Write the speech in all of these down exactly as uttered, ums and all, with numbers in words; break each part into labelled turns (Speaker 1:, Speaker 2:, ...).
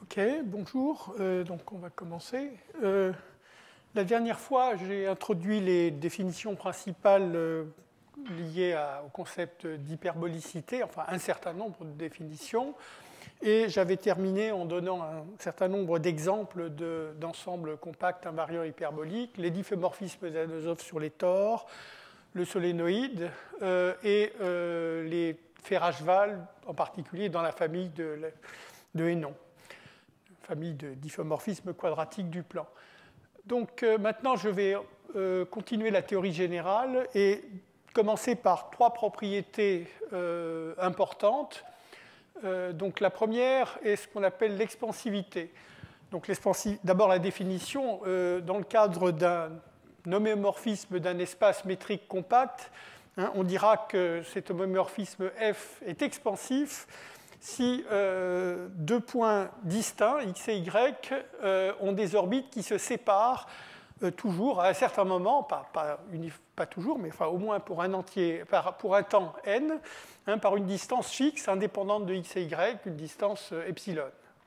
Speaker 1: Ok, bonjour. Euh, donc on va commencer. Euh, la dernière fois, j'ai introduit les définitions principales euh, liées à- au concept d'hyperbolicité, enfin un certain nombre de définitions, et j'avais terminé en donnant un certain nombre d'exemples de- d'ensembles compacts invariants hyperboliques, les diffeomorphismes d'Anosov sur les tores, le solénoïde euh, et euh, les Ferrachval, en particulier dans la famille de, de Hénon, famille de diffeomorphismes quadratiques du plan. Donc euh, maintenant, je vais euh, continuer la théorie générale et commencer par trois propriétés euh, importantes. Euh, donc la première est ce qu'on appelle l'expansivité. Donc d'abord la définition, euh, dans le cadre d'un homéomorphisme d'un espace métrique compact, hein, on dira que cet homéomorphisme F est expansif si euh, deux points distincts, x et y, euh, ont des orbites qui se séparent euh, toujours à un certain moment, pas, pas, pas toujours, mais enfin, au moins pour un, entier, par, pour un temps n, hein, par une distance fixe indépendante de x et y, une distance euh, epsilon.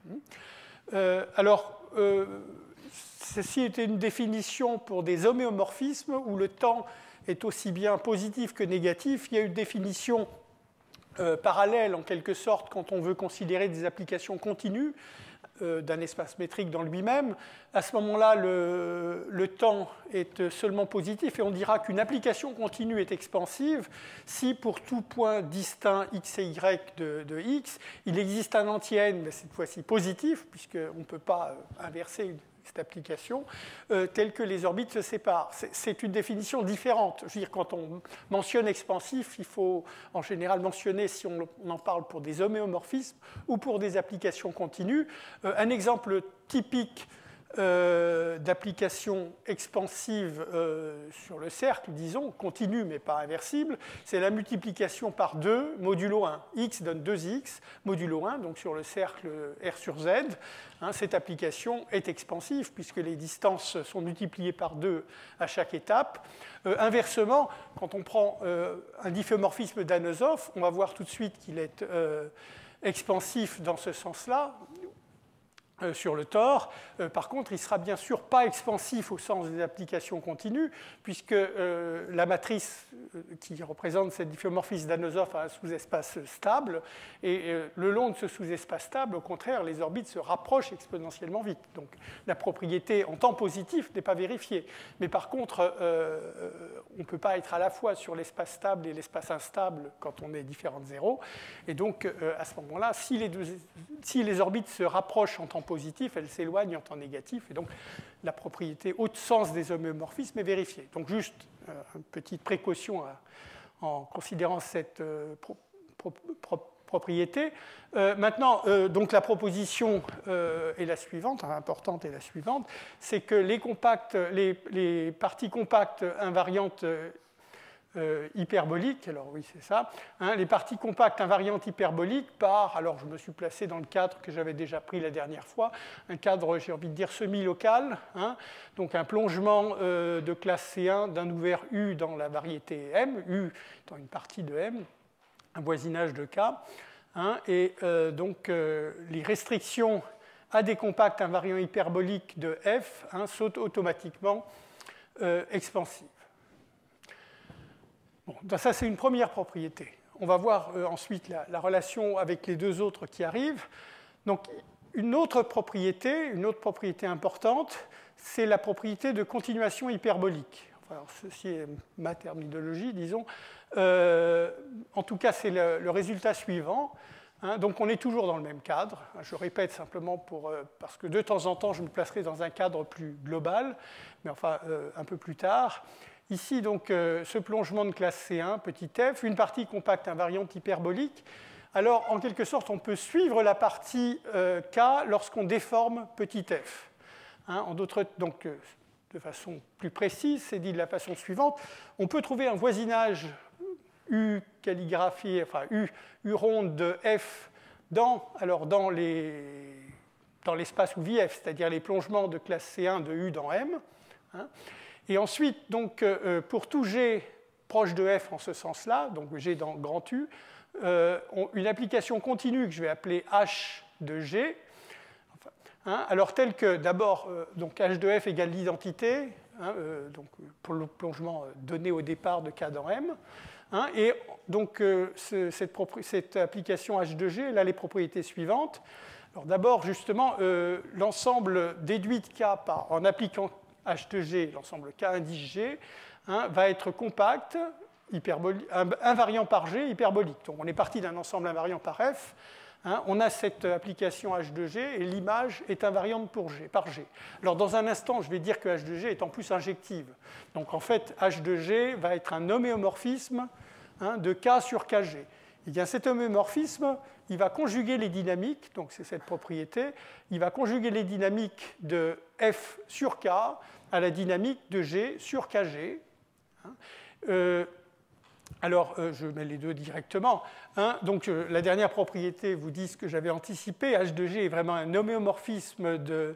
Speaker 1: Euh, alors, euh, ceci était une définition pour des homéomorphismes où le temps est aussi bien positif que négatif. Il y a une définition euh, parallèle, en quelque sorte, quand on veut considérer des applications continues euh, d'un espace métrique dans lui-même. À ce moment-là, le, le temps est seulement positif et on dira qu'une application continue est expansive si, pour tout point distinct x et y de, de x, il existe un entier n, mais cette fois-ci positif, puisqu'on ne peut pas inverser une cette application, euh, telle que les orbites se séparent. C'est une définition différente. Je veux dire, quand on mentionne expansif, il faut en général mentionner si on en parle pour des homéomorphismes ou pour des applications continues. Euh, un exemple typique euh, d'application expansive euh, sur le cercle, disons, continue mais pas inversible, c'est la multiplication par deux modulo un. X donne deux x, modulo un, donc sur le cercle R sur Z. Hein, cette application est expansive puisque les distances sont multipliées par deux à chaque étape. Euh, inversement, quand on prend euh, un diffeomorphisme d'Anosov, on va voir tout de suite qu'il est euh, expansif dans ce sens-là, euh, sur le tore. Euh, par contre, il ne sera bien sûr pas expansif au sens des applications continues, puisque euh, la matrice euh, qui représente cette diffeomorphisme d'Anosov a un sous-espace stable, et euh, le long de ce sous-espace stable, au contraire, les orbites se rapprochent exponentiellement vite. Donc la propriété en temps positif n'est pas vérifiée. Mais par contre, euh, on ne peut pas être à la fois sur l'espace stable et l'espace instable quand on est différent de zéro. Et donc, euh, à ce moment-là, si les, deux, si les orbites se rapprochent en temps positif, elles s'éloignent en temps négatif. Et donc, la propriété au sens des homéomorphismes est vérifiée. Donc, juste euh, une petite précaution à, en considérant cette euh, pro, pro, pro, propriété. Euh, maintenant, euh, donc la proposition euh, est la suivante, hein, importante est la suivante, c'est que les, compacts, les, les parties compactes invariantes euh, euh, hyperboliques, alors oui c'est ça, hein, les parties compactes invariantes hyperboliques par, alors je me suis placé dans le cadre que j'avais déjà pris la dernière fois, un cadre, j'ai envie de dire, semi-local, hein, donc un plongement euh, de classe C un d'un ouvert U dans la variété M, U étant une partie de M, un voisinage de K, hein, et euh, donc euh, les restrictions à des compacts invariants hyperboliques de F hein, sont automatiquement euh, expansives. Bon, ça, c'est une première propriété. On va voir euh, ensuite la, la relation avec les deux autres qui arrivent. Donc, une autre propriété, une autre propriété importante, c'est la propriété de continuation hyperbolique. Enfin, alors, ceci est ma terminologie, disons. Euh, en tout cas, c'est le, le résultat suivant. Hein, donc, on est toujours dans le même cadre. Je répète simplement pour, euh, parce que de temps en temps, je me placerai dans un cadre plus global, mais enfin, euh, un peu plus tard. Ici, donc, euh, ce plongement de classe C un, petit f, une partie compacte invariante hyperbolique. Alors, en quelque sorte, on peut suivre la partie euh, K lorsqu'on déforme petit f. Hein, en d'autres, donc, euh, de façon plus précise, c'est dit de la façon suivante. On peut trouver un voisinage U calligraphié, enfin U, U ronde de f dans, alors, dans, les, dans l'espace où vit f, c'est-à-dire les plongements de classe C un de U dans M. Hein. Et ensuite, donc, euh, pour tout G proche de F en ce sens-là, donc G dans grand U, euh, on, une application continue que je vais appeler H de G, enfin, Hein, alors, tel que d'abord, euh, donc H de F égale l'identité, hein, euh, donc pour le plongement donné au départ de K dans M. Hein, et donc, euh, ce, cette, cette application H de G, elle a les propriétés suivantes. Alors, d'abord, justement, euh, l'ensemble déduit de K par, en appliquant H de G, l'ensemble K indice G, hein, va être compact, invariant par G, hyperbolique. Donc, on est parti d'un ensemble invariant par F. Hein, on a cette application H de G et l'image est invariante pour G, par G. Alors, dans un instant, je vais dire que H de G est en plus injective. Donc, en fait, H de G va être un homéomorphisme, hein, de K sur Kg. Et bien, cet homéomorphisme, il va conjuguer les dynamiques, donc c'est cette propriété, il va conjuguer les dynamiques de F sur K à la dynamique de G sur Kg. Hein. Euh, Alors, euh, je mets les deux directement. Hein. Donc, euh, la dernière propriété vous dit ce que j'avais anticipé. H de G est vraiment un homéomorphisme de,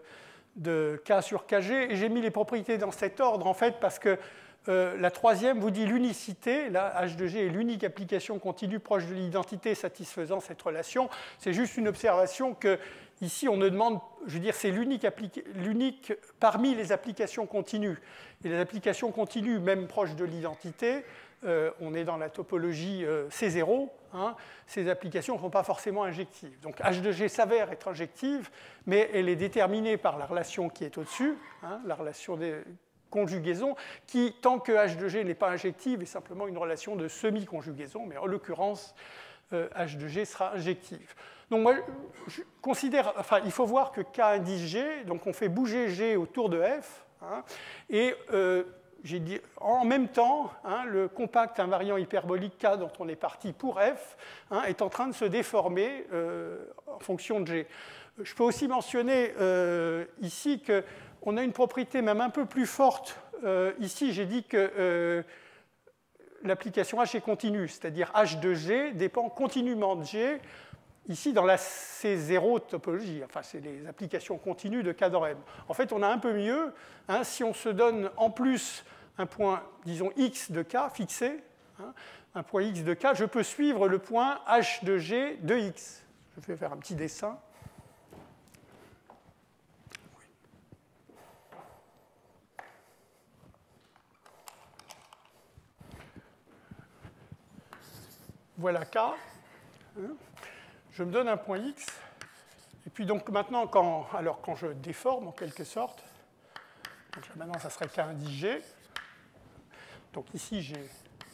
Speaker 1: de K sur Kg. Et j'ai mis les propriétés dans cet ordre, en fait, parce que euh, la troisième vous dit l'unicité. Là, H de G est l'unique application continue proche de l'identité satisfaisant cette relation. C'est juste une observation que, ici, on ne demande, je veux dire, c'est l'unique parmi les applications continues. Et les applications continues, même proches de l'identité, Euh, on est dans la topologie euh, C zéro, hein, ces applications ne sont pas forcément injectives. Donc H de G s'avère être injective, mais elle est déterminée par la relation qui est au-dessus, hein, la relation des conjugaisons, qui, tant que H de G n'est pas injective, est simplement une relation de semi-conjugaison, mais en l'occurrence, euh, H de G sera injective. Donc moi, je considère, enfin, il faut voir que K indice G, donc on fait bouger G autour de F, hein, et euh, j'ai dit, en même temps, hein, le compact invariant hyperbolique K dont on est parti pour F, hein, est en train de se déformer euh, en fonction de G. Je peux aussi mentionner euh, ici qu'on a une propriété même un peu plus forte. Euh, ici, j'ai dit que euh, l'application H est continue, c'est-à-dire H de G dépend continuellement de G. Ici, dans la C zéro topologie, enfin, c'est les applications continues de K dans M. En fait, on a un peu mieux. Hein, si on se donne en plus un point, disons, X de K fixé, hein, un point X de K, je peux suivre le point H de G de X. Je vais faire un petit dessin. Voilà K. Hein. Je me donne un point X, et puis donc maintenant, quand, alors quand je déforme en quelque sorte, donc là, maintenant ça serait K indice G, donc ici j'ai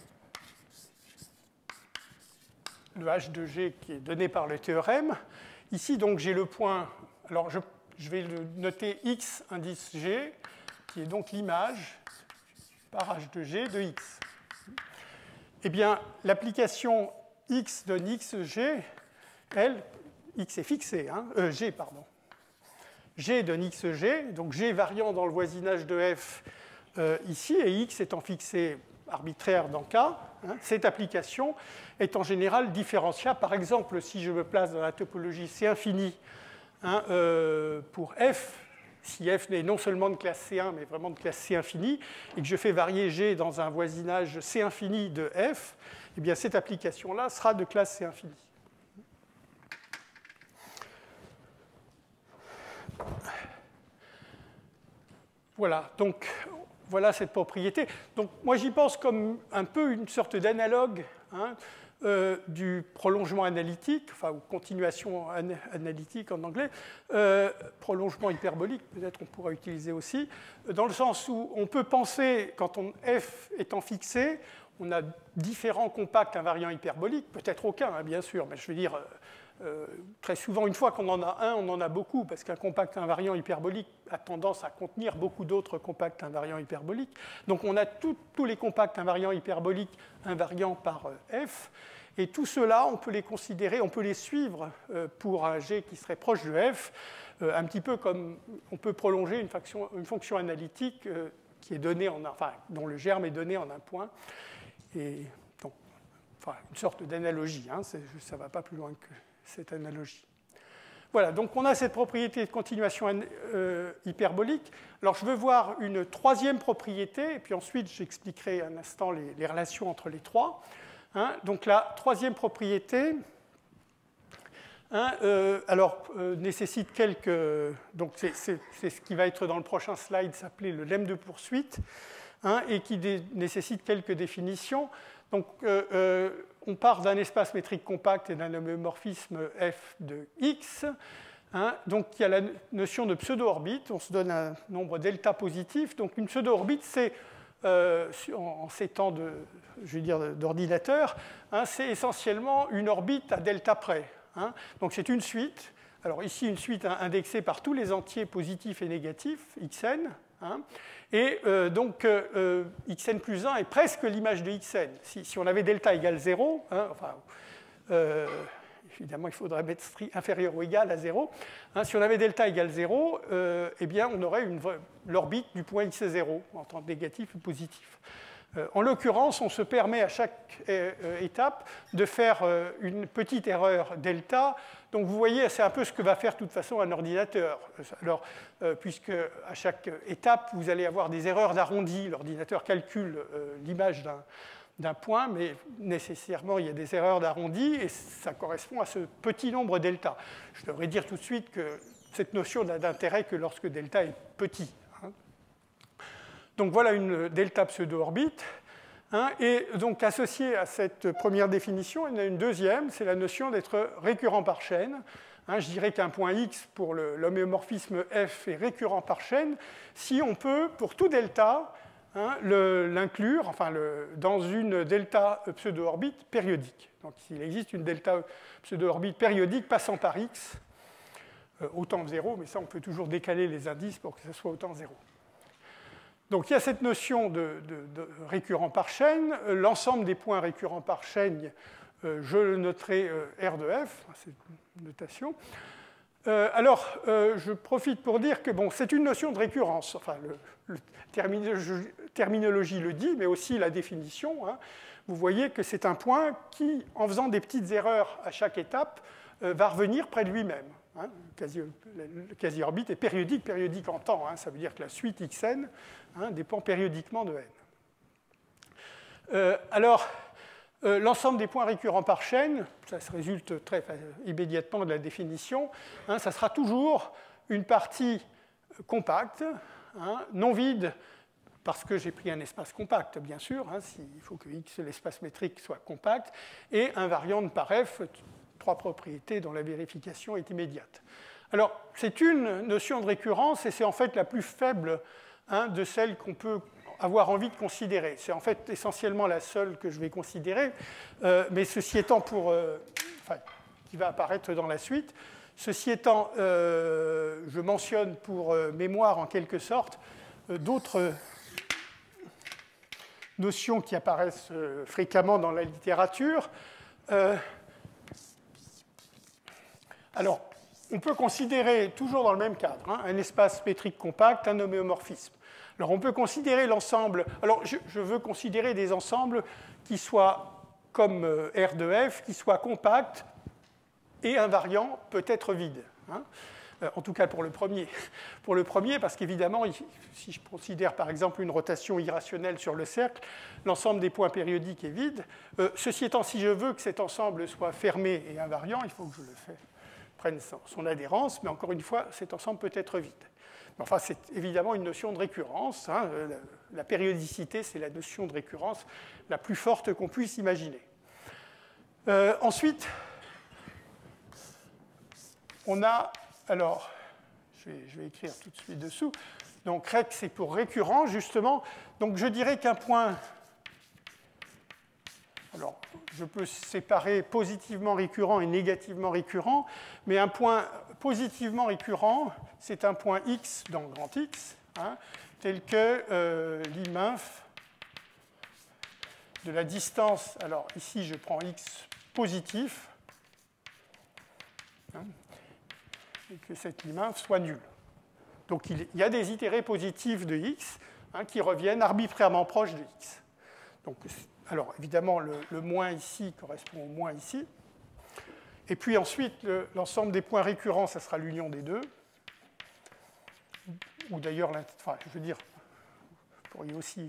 Speaker 1: le H de G qui est donné par le théorème, ici donc j'ai le point, alors je, je vais le noter X indice G, qui est donc l'image par H de G de X. Eh bien, l'application X donne X G, elle, X est fixé, hein, euh, G, pardon. G donne X G, donc G variant dans le voisinage de F euh, ici, et X étant fixé arbitraire dans K, hein, cette application est en général différentiable. Par exemple, si je me place dans la topologie C infini, hein, euh, pour F, si F n'est non seulement de classe C un, mais vraiment de classe C infini, et que je fais varier G dans un voisinage C infini de F, eh bien cette application-là sera de classe C infini. Voilà, donc voilà cette propriété. Donc moi j'y pense comme un peu une sorte d'analogue, hein, euh, du prolongement analytique, enfin ou continuation an analytique en anglais, euh, prolongement hyperbolique peut-être on pourra utiliser aussi, dans le sens où on peut penser, quand on F étant fixé, on a différents compacts invariants hyperboliques, peut-être aucun hein, bien sûr, mais je veux dire... Euh, très souvent, une fois qu'on en a un, on en a beaucoup, parce qu'un compact invariant hyperbolique a tendance à contenir beaucoup d'autres compacts invariants hyperboliques. Donc on a tout, tous les compacts invariants hyperboliques invariants par euh, F, et tout cela, on peut les considérer, on peut les suivre euh, pour un G qui serait proche de F, euh, un petit peu comme on peut prolonger une, fonction, une fonction analytique euh, qui est donnée en, enfin, dont le germe est donné en un point, et donc, enfin, une sorte d'analogie, hein, ça ne va pas plus loin que cette analogie. Voilà, donc on a cette propriété de continuation euh, hyperbolique. Alors je veux voir une troisième propriété, et puis ensuite j'expliquerai un instant les, les relations entre les trois. Hein, donc la troisième propriété, Hein, euh, alors, euh, nécessite quelques... Donc, c'est ce qui va être dans le prochain slide, s'appelait le lemme de poursuite, hein, et qui nécessite quelques définitions. Donc, euh, euh, on part d'un espace métrique compact et d'un homomorphisme f de x. Hein, donc, il y a la notion de pseudo-orbite. On se donne un nombre delta positif. Donc, une pseudo-orbite, c'est, euh, en, en ces temps de, je veux dire, d'ordinateur, hein, c'est essentiellement une orbite à delta près. Hein. Donc, c'est une suite. Alors, ici, une suite indexée par tous les entiers positifs et négatifs, xn. Hein, et euh, donc, euh, xn plus un est presque l'image de xn. Si, si on avait delta égale zéro, hein, enfin... Euh, évidemment, il faudrait mettre inférieur ou égal à zéro. Hein, si on avait delta égale zéro, euh, eh bien, on aurait l'orbite du point x zéro, en tant que négatif ou positif. Euh, en l'occurrence, on se permet à chaque euh, étape de faire euh, une petite erreur delta. Donc, vous voyez, c'est un peu ce que va faire de toute façon un ordinateur. Alors, euh, puisque à chaque étape, vous allez avoir des erreurs d'arrondi, l'ordinateur calcule euh, l'image d'un d'un point, mais nécessairement, il y a des erreurs d'arrondi, et ça correspond à ce petit nombre delta. Je devrais dire tout de suite que cette notion n'a d'intérêt que lorsque delta est petit. Hein. Donc voilà une delta pseudo-orbite. Hein, et donc associée à cette première définition, il y en a une deuxième, c'est la notion d'être récurrent par chaîne. Hein, je dirais qu'un point x pour l'homéomorphisme f est récurrent par chaîne si on peut, pour tout delta, Hein, l'inclure enfin le, dans une delta pseudo-orbite périodique. Donc il existe une delta pseudo-orbite périodique passant par x, euh, au temps zéro, mais ça on peut toujours décaler les indices pour que ce soit au temps zéro. Donc il y a cette notion de, de, de récurrent par chaîne. L'ensemble des points récurrents par chaîne, euh, je le noterai euh, R de f, c'est une notation. Euh, alors, euh, je profite pour dire que bon, c'est une notion de récurrence. Enfin, le, le terminologie, terminologie le dit, mais aussi la définition. Hein. Vous voyez que c'est un point qui, en faisant des petites erreurs à chaque étape, euh, va revenir près de lui-même. Hein. Le quasi-orbite est périodique, périodique en temps. Hein. Ça veut dire que la suite xn hein, dépend périodiquement de n. Euh, alors, Euh, l'ensemble des points récurrents par chaîne, ça se résulte très immédiatement de la définition, hein, ça sera toujours une partie compacte, hein, non vide, parce que j'ai pris un espace compact, bien sûr, hein, si, il faut que x, l'espace métrique, soit compact, et invariante par f, trois propriétés dont la vérification est immédiate. Alors, c'est une notion de récurrence, et c'est en fait la plus faible hein, de celles qu'on peut avoir envie de considérer. C'est en fait essentiellement la seule que je vais considérer, euh, mais ceci étant pour... Euh, enfin, qui va apparaître dans la suite. Ceci étant, euh, je mentionne pour euh, mémoire en quelque sorte euh, d'autres notions qui apparaissent euh, fréquemment dans la littérature. Euh, alors, on peut considérer, toujours dans le même cadre, hein, un espace métrique compact, un homéomorphisme. Alors, on peut considérer l'ensemble... Alors, je, je veux considérer des ensembles qui soient, comme euh, R de F, qui soient compacts et invariants, peut-être vides. Hein. Euh, en tout cas, pour le premier. Pour le premier, parce qu'évidemment, si je considère, par exemple, une rotation irrationnelle sur le cercle, l'ensemble des points périodiques est vide. Euh, ceci étant, si je veux que cet ensemble soit fermé et invariant, il faut que je le fasse, prenne son, son adhérence, mais encore une fois, cet ensemble peut être vide. Enfin, c'est évidemment une notion de récurrence. Hein. La, la périodicité, c'est la notion de récurrence la plus forte qu'on puisse imaginer. Euh, ensuite, on a... Alors, je vais, je vais écrire tout de suite dessous. Donc, rec, c'est pour récurrent, justement. Donc, je dirais qu'un point... Alors, je peux séparer positivement récurrent et négativement récurrent, mais un point positivement récurrent, c'est un point x dans grand X, hein, tel que euh, l'iminf de la distance. Alors, ici, je prends x positif, hein, et que cette liminf soit nulle. Donc, il y a des itérés positifs de x hein, qui reviennent arbitrairement proches de x. Donc, alors, évidemment, le, le moins ici correspond au moins ici. Et puis ensuite, l'ensemble le, des points récurrents, ça sera l'union des deux. Ou d'ailleurs, enfin, je veux dire, vous pourriez aussi...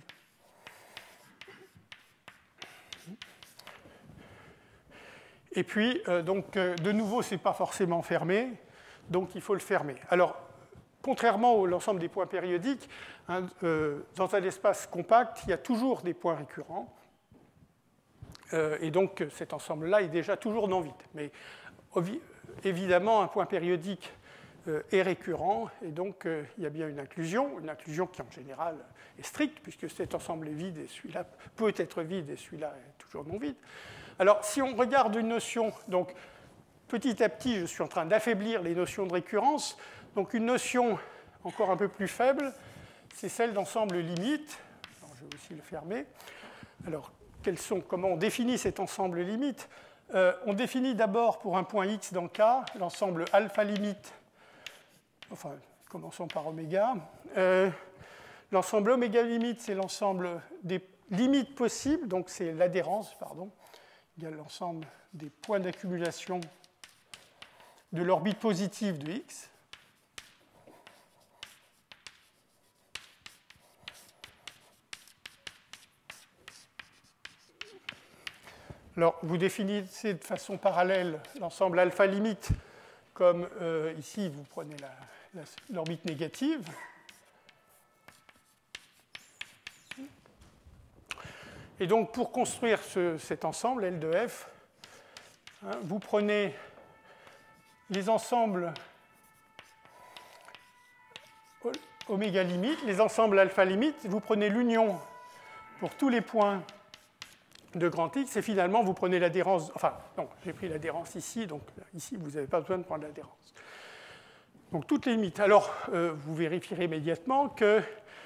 Speaker 1: Et puis, euh, donc, euh, de nouveau, ce n'est pas forcément fermé, donc il faut le fermer. Alors, contrairement à l'ensemble des points périodiques, hein, euh, dans un espace compact, il y a toujours des points récurrents. Euh, et donc, cet ensemble-là est déjà toujours non vide. Mais évidemment, un point périodique euh, est récurrent, et donc euh, il y a bien une inclusion, une inclusion qui en général est stricte, puisque cet ensemble est vide, et celui-là peut être vide, et celui-là est toujours non vide. Alors, si on regarde une notion, donc petit à petit, je suis en train d'affaiblir les notions de récurrence. Donc, une notion encore un peu plus faible, c'est celle d'ensemble limite. Alors, je vais aussi le fermer. Alors, quels sont, comment on définit cet ensemble limite? euh, On définit d'abord pour un point x dans le K, l'ensemble alpha limite, enfin, commençons par oméga. Euh, l'ensemble oméga limite, c'est l'ensemble des limites possibles, donc c'est l'adhérence, pardon, égale l'ensemble des points d'accumulation de l'orbite positive de x. Alors, vous définissez de façon parallèle l'ensemble alpha limite comme euh, ici, vous prenez l'orbite négative. Et donc, pour construire ce, cet ensemble, L de F, hein, vous prenez les ensembles oméga limite, les ensembles alpha limite, vous prenez l'union pour tous les points de grand X, et finalement, vous prenez l'adhérence, enfin, non, j'ai pris l'adhérence ici, donc ici, vous n'avez pas besoin de prendre l'adhérence. Donc, toutes les limites. Alors, euh, vous vérifierez immédiatement que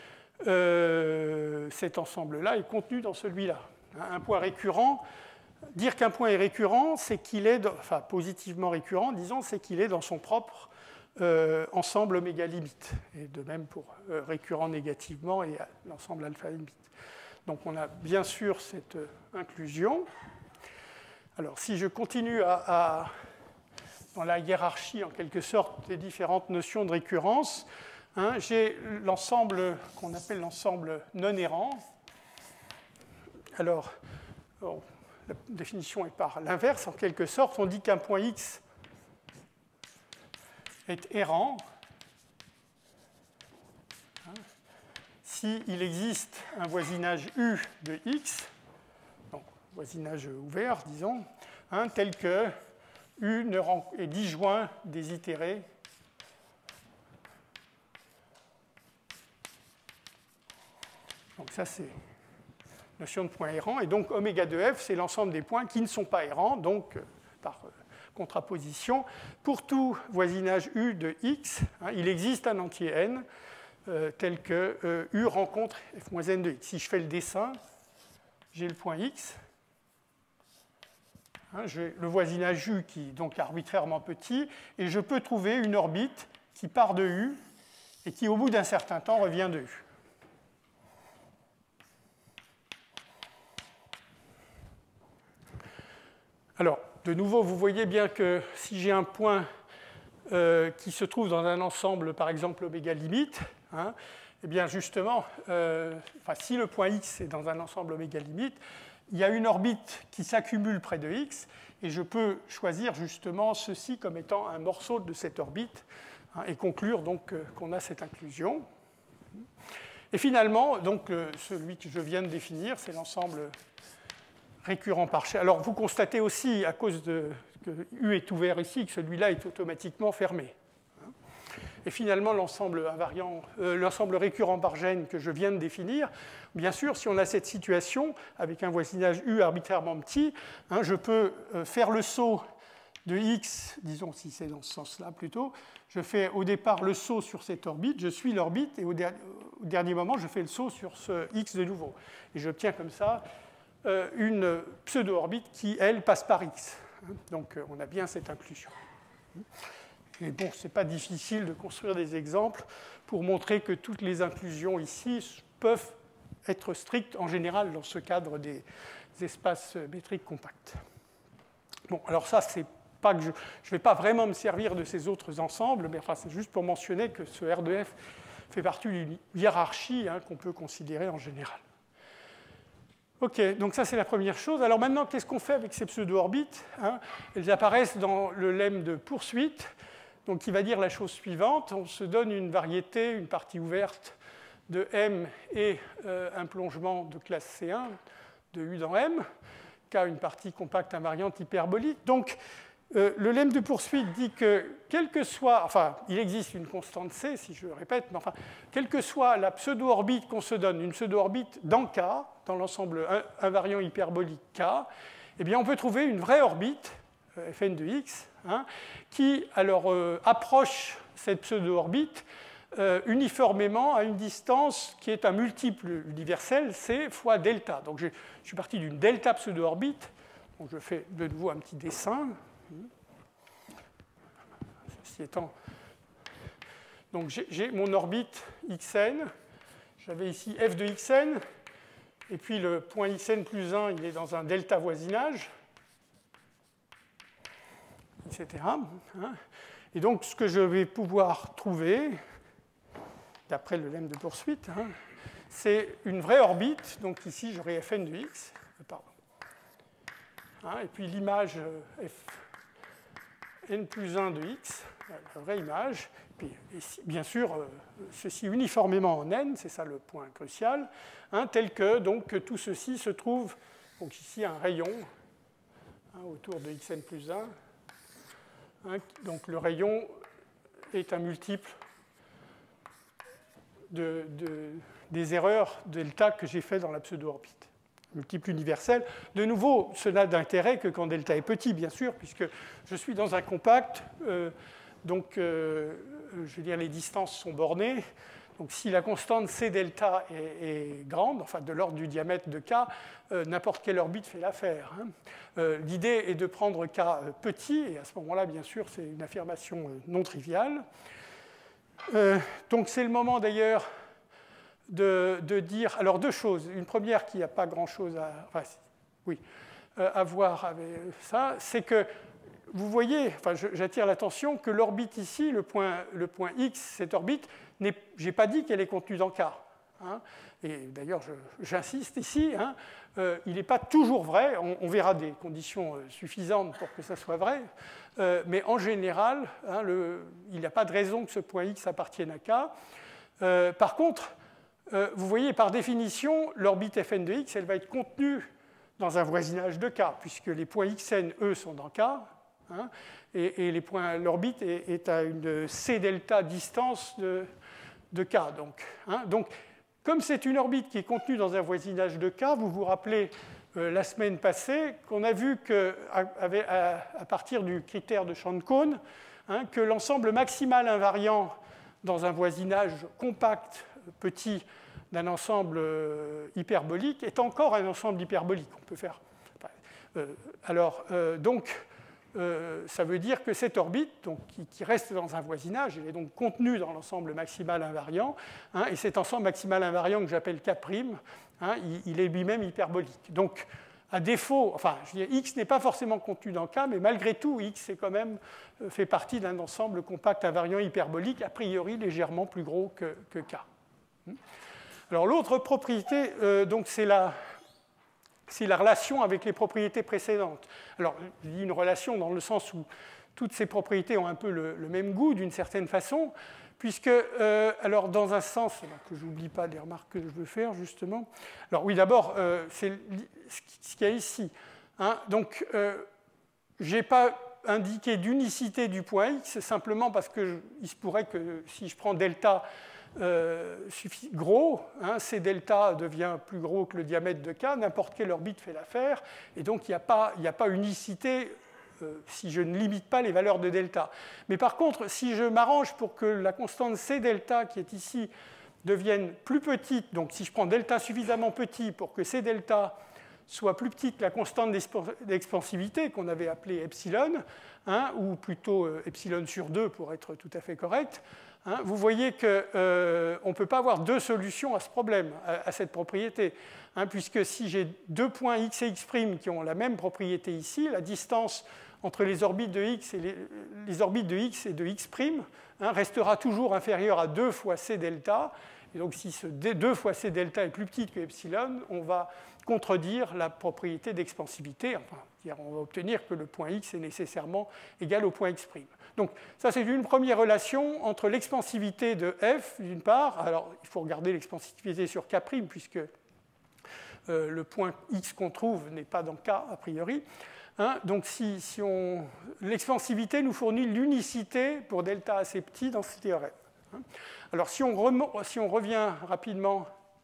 Speaker 1: euh, cet ensemble-là est contenu dans celui-là. Un point récurrent, dire qu'un point est récurrent, c'est qu'il est, dans, enfin, positivement récurrent, disons, c'est qu'il est dans son propre euh, ensemble oméga limite. Et de même pour euh, récurrent négativement et l'ensemble alpha limite. Donc on a bien sûr cette euh, inclusion. Alors si je continue à, à, dans la hiérarchie en quelque sorte des différentes notions de récurrence, hein, j'ai l'ensemble qu'on appelle l'ensemble non errant. Alors, bon, la définition est par l'inverse en quelque sorte. On dit qu'un point x est errant s'il existe un voisinage U de X, donc voisinage ouvert, disons, hein, tel que U ne est disjoint des itérés donc ça c'est notion de point errant, et donc oméga de F c'est l'ensemble des points qui ne sont pas errants, donc par contraposition, pour tout voisinage U de X, hein, il existe un entier N Euh, tel que euh, U rencontre f moins n de x. Si je fais le dessin, j'ai le point x, hein, j'ai le voisinage U qui est donc arbitrairement petit, et je peux trouver une orbite qui part de U et qui, au bout d'un certain temps, revient de U. Alors, de nouveau, vous voyez bien que si j'ai un point euh, qui se trouve dans un ensemble, par exemple, oméga limite, hein, eh bien justement, euh, enfin, si le point x est dans un ensemble oméga limite, il y a une orbite qui s'accumule près de x, et je peux choisir justement ceci comme étant un morceau de cette orbite, hein, et conclure donc euh, qu'on a cette inclusion. Et finalement, donc, euh, celui que je viens de définir, c'est l'ensemble récurrent partiel. Alors vous constatez aussi, à cause de que U est ouvert ici, que celui-là est automatiquement fermé. Et finalement, l'ensemble invariant, euh, l'ensemble récurrent par gène que je viens de définir, bien sûr, si on a cette situation avec un voisinage U arbitrairement petit, hein, je peux euh, faire le saut de X, disons si c'est dans ce sens-là plutôt, je fais au départ le saut sur cette orbite, je suis l'orbite, et au, der au dernier moment, je fais le saut sur ce X de nouveau. Et j'obtiens comme ça euh, une pseudo-orbite qui, elle, passe par X. Donc euh, on a bien cette inclusion. Et bon, ce n'est pas difficile de construire des exemples pour montrer que toutes les inclusions ici peuvent être strictes en général dans ce cadre des espaces métriques compacts. Bon, alors ça, c'est pas que je ne vais pas vraiment me servir de ces autres ensembles, mais enfin, c'est juste pour mentionner que ce R de F fait partie d'une hiérarchie, hein, qu'on peut considérer en général. OK, donc ça c'est la première chose. Alors maintenant, qu'est-ce qu'on fait avec ces pseudo-orbites, hein? Elles apparaissent dans le lemme de poursuite, donc qui va dire la chose suivante. On se donne une variété, une partie ouverte de M et euh, un plongement de classe C un, de U dans M, K une partie compacte invariante hyperbolique. Donc euh, le lemme de poursuite dit que, quel que soit, enfin, il existe une constante C, si je le répète, mais enfin, quelle que soit la pseudo-orbite qu'on se donne, une pseudo-orbite dans K, dans l'ensemble invariant hyperbolique K, eh bien, on peut trouver une vraie orbite, euh, Fn de x, hein, qui alors euh, approche cette pseudo-orbite euh, uniformément à une distance qui est un multiple universel, C fois delta. Donc je, je suis parti d'une delta pseudo-orbite. Donc je fais de nouveau un petit dessin. Ceci étant, donc j'ai mon orbite xn, j'avais ici f de xn, et puis le point xn plus un, il est dans un delta voisinage, et cetera. Et donc ce que je vais pouvoir trouver, d'après le lemme de poursuite, hein, c'est une vraie orbite, donc ici j'aurai fn de x, pardon. Hein, et puis l'image fn plus un de x, la vraie image, puis ici, bien sûr, euh, ceci uniformément en n, c'est ça le point crucial, hein, tel que, donc, que tout ceci se trouve, donc ici un rayon, hein, autour de xn plus un, hein, donc le rayon est un multiple de, de, des erreurs delta que j'ai fait dans la pseudo-orbite. Multiple universel. De nouveau, cela n'a d'intérêt que quand delta est petit, bien sûr, puisque je suis dans un compact, euh, donc euh, je veux dire les distances sont bornées. Donc si la constante C delta est, est grande, enfin de l'ordre du diamètre de K, euh, n'importe quelle orbite fait l'affaire. Hein. Euh, L'idée est de prendre K petit, et à ce moment-là, bien sûr, c'est une affirmation non triviale. Euh, donc c'est le moment d'ailleurs De, de dire, alors deux choses. Une première qui n'a pas grand-chose à, enfin, oui, euh, à voir avec ça, c'est que vous voyez, enfin, j'attire l'attention que l'orbite ici, le point, le point X, cette orbite, je n'ai pas dit qu'elle est contenue dans K. Hein, et d'ailleurs, j'insiste ici, hein, euh, il n'est pas toujours vrai, on, on verra des conditions euh, suffisantes pour que ça soit vrai, euh, mais en général, hein, le, il n'y a pas de raison que ce point X appartienne à K. Euh, par contre, Euh, vous voyez, par définition, l'orbite Fn de x, elle va être contenue dans un voisinage de K, puisque les points xn, eux, sont dans K, hein, et, et l'orbite est, est à une C delta distance de, de K. Donc, hein, donc, comme c'est une orbite qui est contenue dans un voisinage de K, vous vous rappelez euh, la semaine passée qu'on a vu qu'à à, à partir du critère de Shonkohn, hein, que l'ensemble maximal invariant dans un voisinage compact petit d'un ensemble hyperbolique est encore un ensemble hyperbolique. On peut faire. Euh, alors, euh, donc, euh, ça veut dire que cette orbite, donc, qui, qui reste dans un voisinage, elle est donc contenue dans l'ensemble maximal invariant, hein, et cet ensemble maximal invariant que j'appelle K', hein, il, il est lui-même hyperbolique. Donc, à défaut, enfin, je veux dire, X n'est pas forcément contenu dans K, mais malgré tout, X est quand même, euh, fait partie d'un ensemble compact invariant hyperbolique, a priori légèrement plus gros que, que K. Alors l'autre propriété, euh, donc c'est la, c'est la relation avec les propriétés précédentes. Alors je dis une relation dans le sens où toutes ces propriétés ont un peu le, le même goût d'une certaine façon, puisque, euh, alors dans un sens, que je n'oublie pas des remarques que je veux faire justement. Alors oui, d'abord, euh, c'est ce qu'il y a ici. Hein. Donc euh, je n'ai pas indiqué d'unicité du point X, simplement parce qu'il se pourrait que si je prends delta Euh, suffit, gros, hein, C delta devient plus gros que le diamètre de K, n'importe quelle orbite fait l'affaire, et donc il n'y a pas, il n'y a pas unicité euh, si je ne limite pas les valeurs de delta. Mais par contre, si je m'arrange pour que la constante C delta qui est ici devienne plus petite, donc si je prends delta suffisamment petit pour que C delta soit plus petite que la constante d'expansivité qu'on avait appelée epsilon, hein, ou plutôt euh, epsilon sur deux pour être tout à fait correct, hein, vous voyez qu'on euh, ne peut pas avoir deux solutions à ce problème, à, à cette propriété, hein, puisque si j'ai deux points x et x' qui ont la même propriété ici, la distance entre les orbites de x et les, les orbites de x et de x', hein, restera toujours inférieure à deux fois c delta. Et donc si ce deux fois c delta est plus petite que epsilon, on va contredire la propriété d'expansivité. Enfin, on va obtenir que le point x est nécessairement égal au point x'. Donc ça, c'est une première relation entre l'expansivité de f, d'une part. Alors, il faut regarder l'expansivité sur K', puisque euh, le point x qu'on trouve n'est pas dans K, a priori. Hein, donc, si, si on... l'expansivité nous fournit l'unicité pour delta assez petit dans ce théorème. Hein. Alors, si on, rem... si on revient rapidement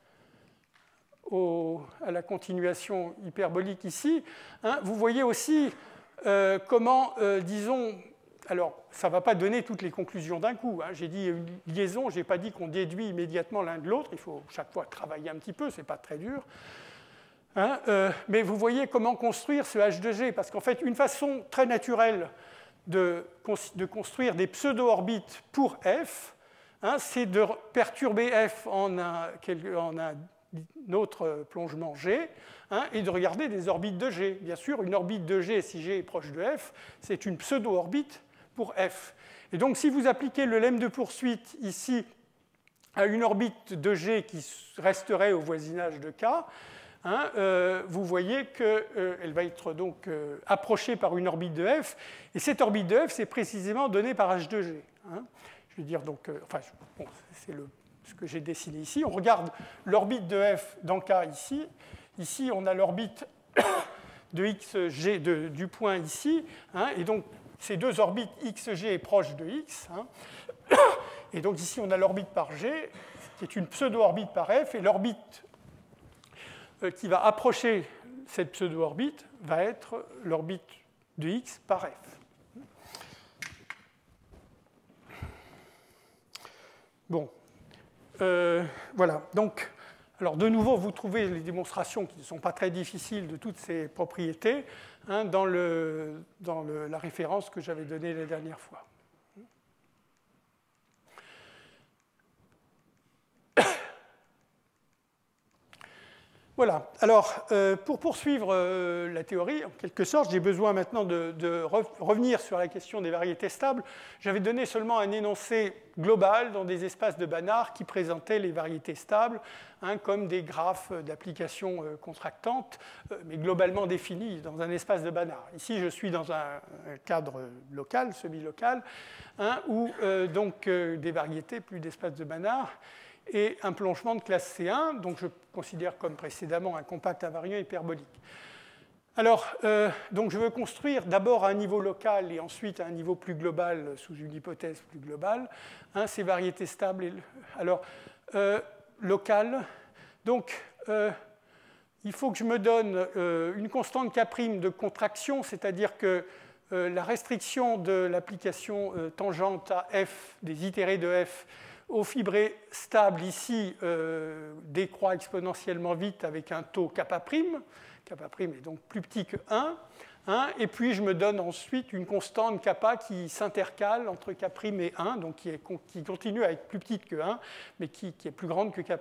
Speaker 1: au... à la continuation hyperbolique ici, hein, vous voyez aussi euh, comment, euh, disons, alors, ça ne va pas donner toutes les conclusions d'un coup. Hein. J'ai dit une liaison, je n'ai pas dit qu'on déduit immédiatement l'un de l'autre. Il faut chaque fois travailler un petit peu, ce n'est pas très dur. Hein, euh, mais vous voyez comment construire ce H deux G, parce qu'en fait, une façon très naturelle de, de construire des pseudo-orbites pour F, hein, c'est de perturber F en un, en un autre plongement G, hein, et de regarder des orbites de G. Bien sûr, une orbite de G, si G est proche de F, c'est une pseudo-orbite pour F. Et donc, si vous appliquez le lemme de poursuite ici à une orbite de G qui resterait au voisinage de K, hein, euh, vous voyez qu'elle euh, va être donc euh, approchée par une orbite de F, et cette orbite de F, c'est précisément donnée par H deux G. Hein. Je veux dire, donc, euh, enfin, bon, c'est le, ce que j'ai dessiné ici. On regarde l'orbite de F dans K ici. Ici, on a l'orbite de xg de, du point ici, hein, et donc ces deux orbites xg est proche de x. Hein, et donc ici, on a l'orbite par G, qui est une pseudo-orbite par F, et l'orbite qui va approcher cette pseudo-orbite va être l'orbite de x par F. Bon, euh, voilà. Donc, alors de nouveau, vous trouvez les démonstrations qui ne sont pas très difficiles de toutes ces propriétés, hein, dans, le, dans le, la référence que j'avais donnée la dernière fois. Voilà. Alors, euh, pour poursuivre euh, la théorie, en quelque sorte, j'ai besoin maintenant de, de re revenir sur la question des variétés stables. J'avais donné seulement un énoncé global dans des espaces de Banach qui présentait les variétés stables, hein, comme des graphes d'application euh, contractantes, euh, mais globalement définis dans un espace de Banach. Ici, je suis dans un, un cadre local, semi-local, hein, où euh, donc euh, des variétés, plus d'espaces de Banach, et un plongement de classe C un, donc je considère comme précédemment un compact invariant hyperbolique. Alors, euh, donc je veux construire d'abord à un niveau local et ensuite à un niveau plus global, sous une hypothèse plus globale, hein, ces variétés stables. Et, alors, euh, local, donc euh, il faut que je me donne euh, une constante K' de contraction, c'est-à-dire que euh, la restriction de l'application euh, tangente à F, des itérés de F, au fibré stable ici euh, décroît exponentiellement vite avec un taux kappa'. Kappa' est donc plus petit que un. Hein, et puis je me donne ensuite une constante kappa qui s'intercale entre K' et un, donc qui, est, qui continue à être plus petite que un, mais qui, qui est plus grande que K'.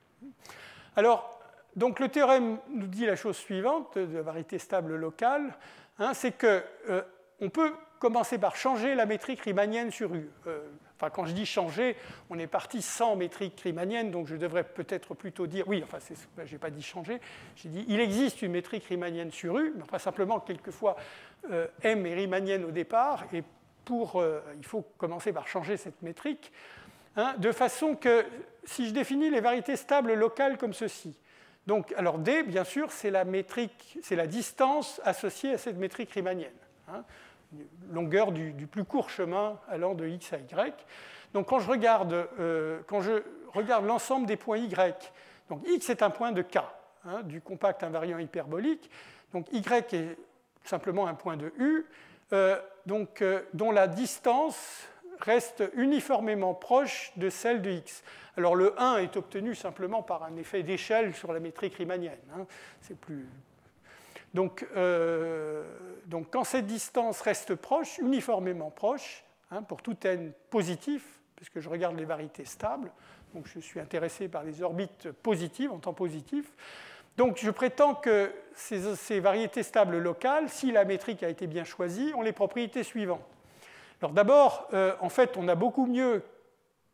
Speaker 1: Alors, donc le théorème nous dit la chose suivante de la variété stable locale, hein, c'est qu'on euh, peut commencer par changer la métrique riemannienne sur U. Euh, Enfin, quand je dis changer, on est parti sans métrique riemannienne, donc je devrais peut-être plutôt dire, oui, enfin, je n'ai pas dit changer, j'ai dit il existe une métrique riemannienne sur U, mais enfin, simplement, quelquefois, euh, M est riemannienne au départ, et pour, euh, il faut commencer par changer cette métrique, hein, de façon que, si je définis les variétés stables locales comme ceci, donc, alors D, bien sûr, c'est la métrique, c'est la distance associée à cette métrique riemannienne, hein, longueur du, du plus court chemin allant de x à y. Donc quand je regarde, euh, quand je regarde l'ensemble des points y, donc x est un point de K, hein, du compact invariant hyperbolique, donc y est simplement un point de U, euh, donc, euh, dont la distance reste uniformément proche de celle de x. Alors le un est obtenu simplement par un effet d'échelle sur la métrique riemannienne. Hein, c'est plus... Donc, euh, donc, quand cette distance reste proche, uniformément proche, hein, pour tout n positif, puisque je regarde les variétés stables, donc je suis intéressé par les orbites positives, en temps positif, donc je prétends que ces, ces variétés stables locales, si la métrique a été bien choisie, ont les propriétés suivantes. Alors d'abord, euh, en fait, on a beaucoup mieux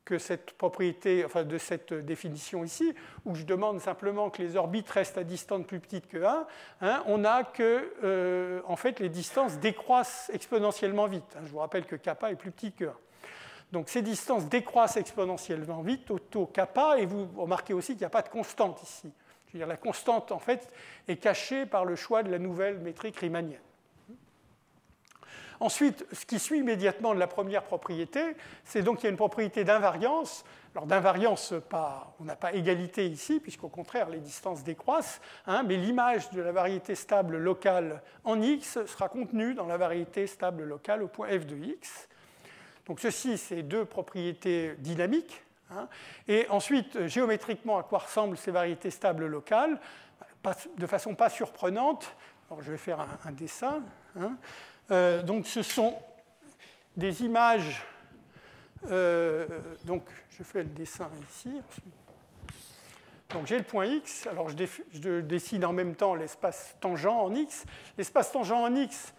Speaker 1: que cette propriété, enfin de cette définition ici, où je demande simplement que les orbites restent à distance plus petite que un, hein, on a que euh, en fait, les distances décroissent exponentiellement vite. Hein. Je vous rappelle que kappa est plus petit que un. Donc ces distances décroissent exponentiellement vite au taux kappa, et vous remarquez aussi qu'il n'y a pas de constante ici. Je veux dire, la constante, en fait, est cachée par le choix de la nouvelle métrique riemannienne. Ensuite, ce qui suit immédiatement de la première propriété, c'est donc qu'il y a une propriété d'invariance. Alors d'invariance, pas, on n'a pas égalité ici, puisqu'au contraire, les distances décroissent, hein, mais l'image de la variété stable locale en x sera contenue dans la variété stable locale au point f de x. Donc ceci, c'est deux propriétés dynamiques. Hein, et ensuite, géométriquement, à quoi ressemblent ces variétés stables locales? Pas, de façon pas surprenante. Alors je vais faire un, un dessin. Hein. Euh, donc ce sont des images, euh, donc je fais le dessin ici. Donc j'ai le point x, alors je, je dessine en même temps l'espace tangent en x. L'espace tangent en x,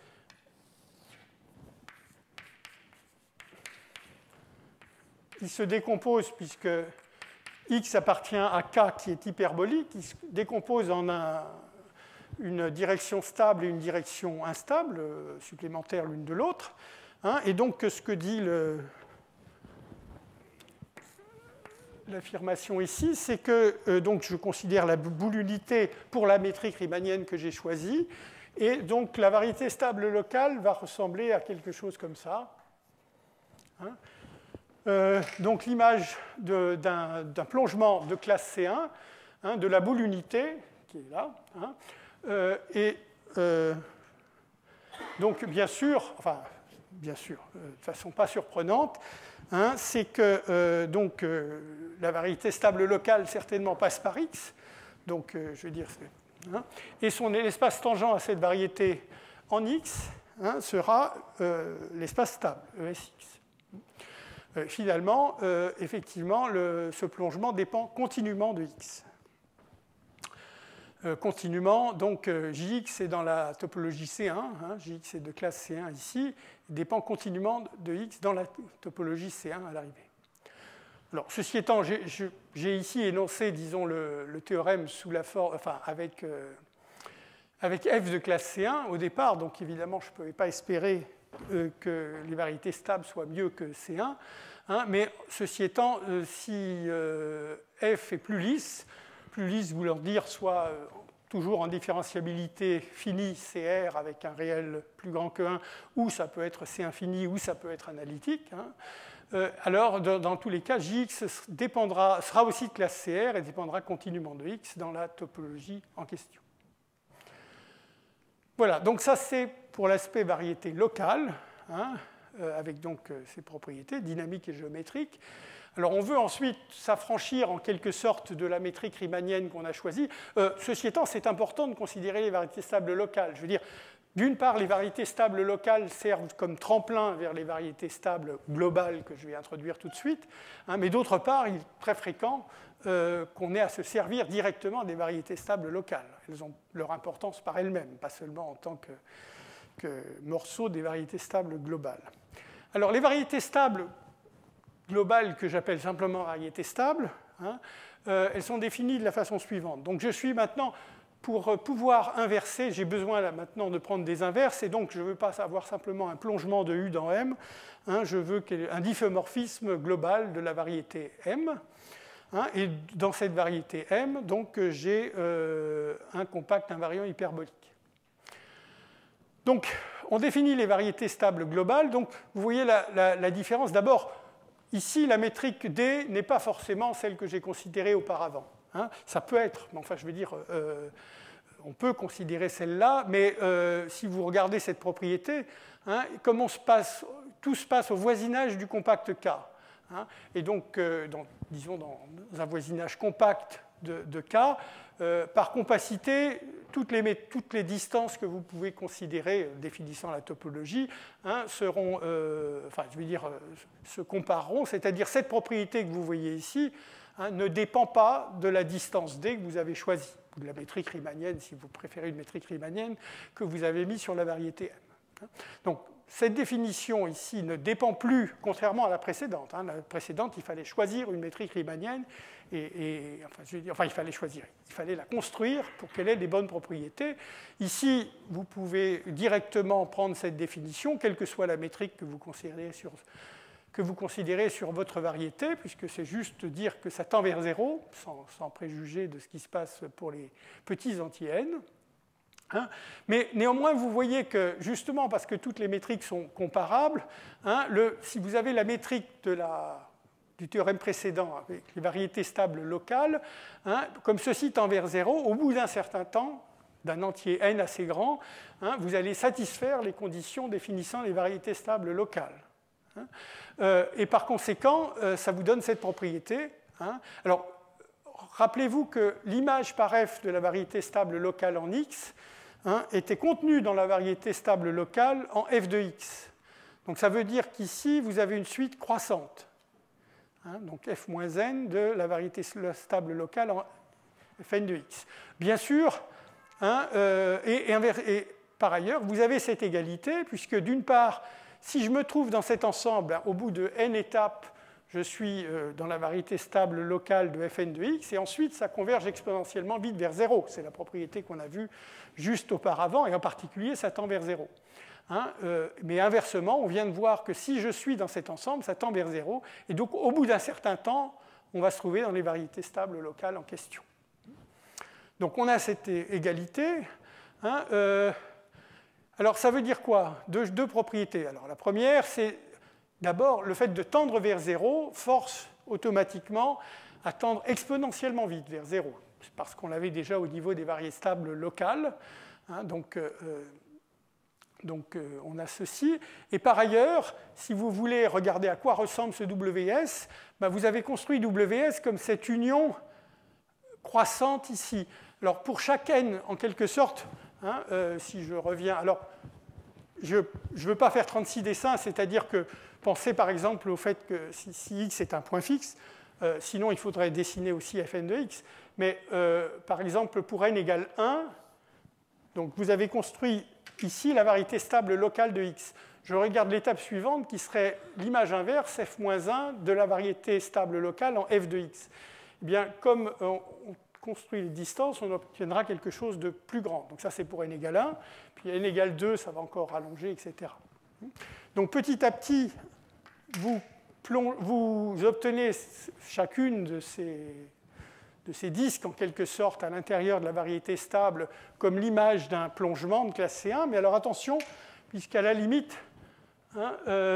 Speaker 1: il se décompose puisque x appartient à k qui est hyperbolique, il se décompose en un, une direction stable et une direction instable, euh, supplémentaires l'une de l'autre. Hein, et donc, ce que dit l'affirmation ici, c'est que euh, donc, je considère la boule unité pour la métrique riemannienne que j'ai choisie, et donc la variété stable locale va ressembler à quelque chose comme ça. Hein. Euh, donc l'image d'un plongement de classe C un, hein, de la boule unité, qui est là, hein, euh, et euh, donc bien sûr, enfin bien sûr, euh, de façon pas surprenante, hein, c'est que euh, donc, euh, la variété stable locale certainement passe par x, donc euh, je veux dire, hein, et son l'espace tangent à cette variété en x, hein, sera euh, l'espace stable, E S X. Euh, finalement, euh, effectivement, le, ce plongement dépend continuellement de x. Euh, continuellement, donc euh, J X est dans la topologie C un, hein, J X est de classe C un ici, il dépend continuellement de x dans la topologie C un à l'arrivée. Alors, ceci étant, j'ai ici énoncé, disons, le, le théorème sous la forme, enfin, avec, euh, avec f de classe C un au départ, donc évidemment, je ne pouvais pas espérer euh, que les variétés stables soient mieux que C un, hein, mais ceci étant, euh, si euh, f est plus lisse, plus lisse voulant dire soit euh, toujours en différentiabilité finie C R avec un réel plus grand que un, ou ça peut être C infini, ou ça peut être analytique, hein, euh, alors dans, dans tous les cas, J X dépendra, sera aussi de classe C R et dépendra continuellement de x dans la topologie en question. Voilà, donc ça c'est pour l'aspect variété locale, hein, euh, avec donc euh, ses propriétés dynamiques et géométriques. Alors on veut ensuite s'affranchir en quelque sorte de la métrique riemannienne qu'on a choisie. Euh, ceci étant, c'est important de considérer les variétés stables locales. Je veux dire, d'une part, les variétés stables locales servent comme tremplin vers les variétés stables globales que je vais introduire tout de suite, hein, mais d'autre part, il est très fréquent euh, qu'on ait à se servir directement des variétés stables locales. Elles ont leur importance par elles-mêmes, pas seulement en tant que, que morceaux des variétés stables globales. Alors les variétés stables globales que j'appelle simplement variétés stables, hein, euh, elles sont définies de la façon suivante. Donc je suis maintenant, pour pouvoir inverser, j'ai besoin là maintenant de prendre des inverses, et donc je ne veux pas avoir simplement un plongement de U dans M, hein, je veux un diffeomorphisme global de la variété M, hein, et dans cette variété M, donc j'ai euh, un compact invariant hyperbolique. Donc on définit les variétés stables globales, donc vous voyez la, la, la différence. D'abord, ici, la métrique D n'est pas forcément celle que j'ai considérée auparavant. Hein. Ça peut être, mais enfin, je veux dire, euh, on peut considérer celle-là, mais euh, si vous regardez cette propriété, hein, comme on se passe, tout se passe au voisinage du compact K. Hein, et donc, euh, dans, disons, dans un voisinage compact de, de K, euh, par compacité, toutes les, toutes les distances que vous pouvez considérer, définissant la topologie, hein, seront, euh, enfin, je veux dire, euh, se compareront, c'est-à-dire cette propriété que vous voyez ici, hein, ne dépend pas de la distance D que vous avez choisie, ou de la métrique riemannienne, si vous préférez une métrique riemannienne, que vous avez mise sur la variété M. Donc, cette définition ici ne dépend plus, contrairement à la précédente. Hein, la précédente, il fallait choisir une métrique riemannienne, et, et enfin, je veux dire, enfin, il fallait choisir, il fallait la construire pour qu'elle ait les bonnes propriétés. Ici, vous pouvez directement prendre cette définition, quelle que soit la métrique que vous considérez sur, que vous considérez sur votre variété, puisque c'est juste dire que ça tend vers zéro, sans, sans préjuger de ce qui se passe pour les petits anti-n. Hein, mais néanmoins, vous voyez que, justement, parce que toutes les métriques sont comparables, hein, le, si vous avez la métrique de la, du théorème précédent avec les variétés stables locales, hein, comme ceci tend vers zéro, au bout d'un certain temps, d'un entier n assez grand, hein, vous allez satisfaire les conditions définissant les variétés stables locales. Hein. Euh, et par conséquent, euh, ça vous donne cette propriété. Hein. Alors, rappelez-vous que l'image par f de la variété stable locale en x, hein, était contenue dans la variété stable locale en f de x. Donc ça veut dire qu'ici, vous avez une suite croissante. Hein, donc f moins n de la variété stable locale en fn de x. Bien sûr, hein, euh, et, et, et par ailleurs, vous avez cette égalité, puisque d'une part, si je me trouve dans cet ensemble, au bout de n étapes, je suis dans la variété stable locale de fn de x, et ensuite ça converge exponentiellement vite vers zéro. C'est la propriété qu'on a vue juste auparavant, et en particulier ça tend vers zéro. Hein, euh, mais inversement, on vient de voir que si je suis dans cet ensemble, ça tend vers zéro, et donc au bout d'un certain temps, on va se trouver dans les variétés stables locales en question. Donc on a cette égalité. Hein, euh, alors ça veut dire quoi? Deux, deux propriétés. Alors la première, c'est d'abord, le fait de tendre vers zéro force automatiquement à tendre exponentiellement vite vers zéro. C'est parce qu'on l'avait déjà au niveau des variétés stables locales. Hein, donc, euh, donc euh, on a ceci. Et par ailleurs, si vous voulez regarder à quoi ressemble ce W S, ben vous avez construit W S comme cette union croissante ici. Alors pour chaque n, en quelque sorte, hein, euh, si je reviens... Alors, je ne veux pas faire trente-six dessins, c'est-à-dire que pensez par exemple au fait que si, si x est un point fixe, euh, sinon il faudrait dessiner aussi fn de x, mais euh, par exemple pour n égale un, donc vous avez construit ici la variété stable locale de x. Je regarde l'étape suivante qui serait l'image inverse, f moins un, de la variété stable locale en f de x. Eh bien, comme on, on construit les distances, on obtiendra quelque chose de plus grand. Donc ça, c'est pour n égale un. Puis n égale deux, ça va encore rallonger, et cetera. Donc petit à petit, vous, plong... vous obtenez chacune de ces, de ces disques, en quelque sorte, à l'intérieur de la variété stable, comme l'image d'un plongement de classe C un. Mais alors attention, puisqu'à la limite, hein, euh,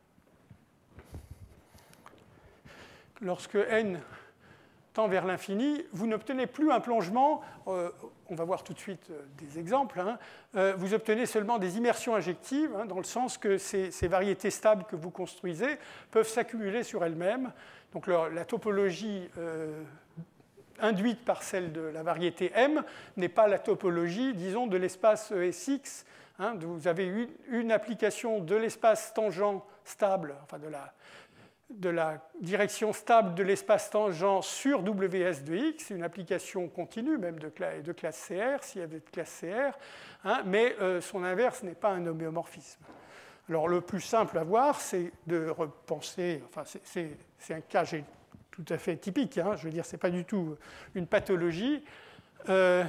Speaker 1: lorsque n tend vers l'infini, vous n'obtenez plus un plongement, euh, on va voir tout de suite euh, des exemples, hein, euh, vous obtenez seulement des immersions injectives, hein, dans le sens que ces, ces variétés stables que vous construisez peuvent s'accumuler sur elles-mêmes. Donc leur, la topologie euh, induite par celle de la variété M n'est pas la topologie, disons, de l'espace E S X. Hein, vous avez une, une application de l'espace tangent stable, enfin de la... de la direction stable de l'espace tangent sur W S de x, une application continue, même de, cla de classe C R, s'il y avait de classe C R, hein, mais euh, son inverse n'est pas un homéomorphisme. Alors le plus simple à voir, c'est de repenser, enfin c'est un cas tout à fait typique, hein, je veux dire, ce n'est pas du tout une pathologie. Euh,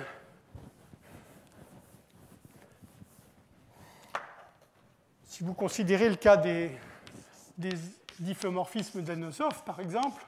Speaker 1: si vous considérez le cas des, des difféomorphisme d'Anosov, par exemple.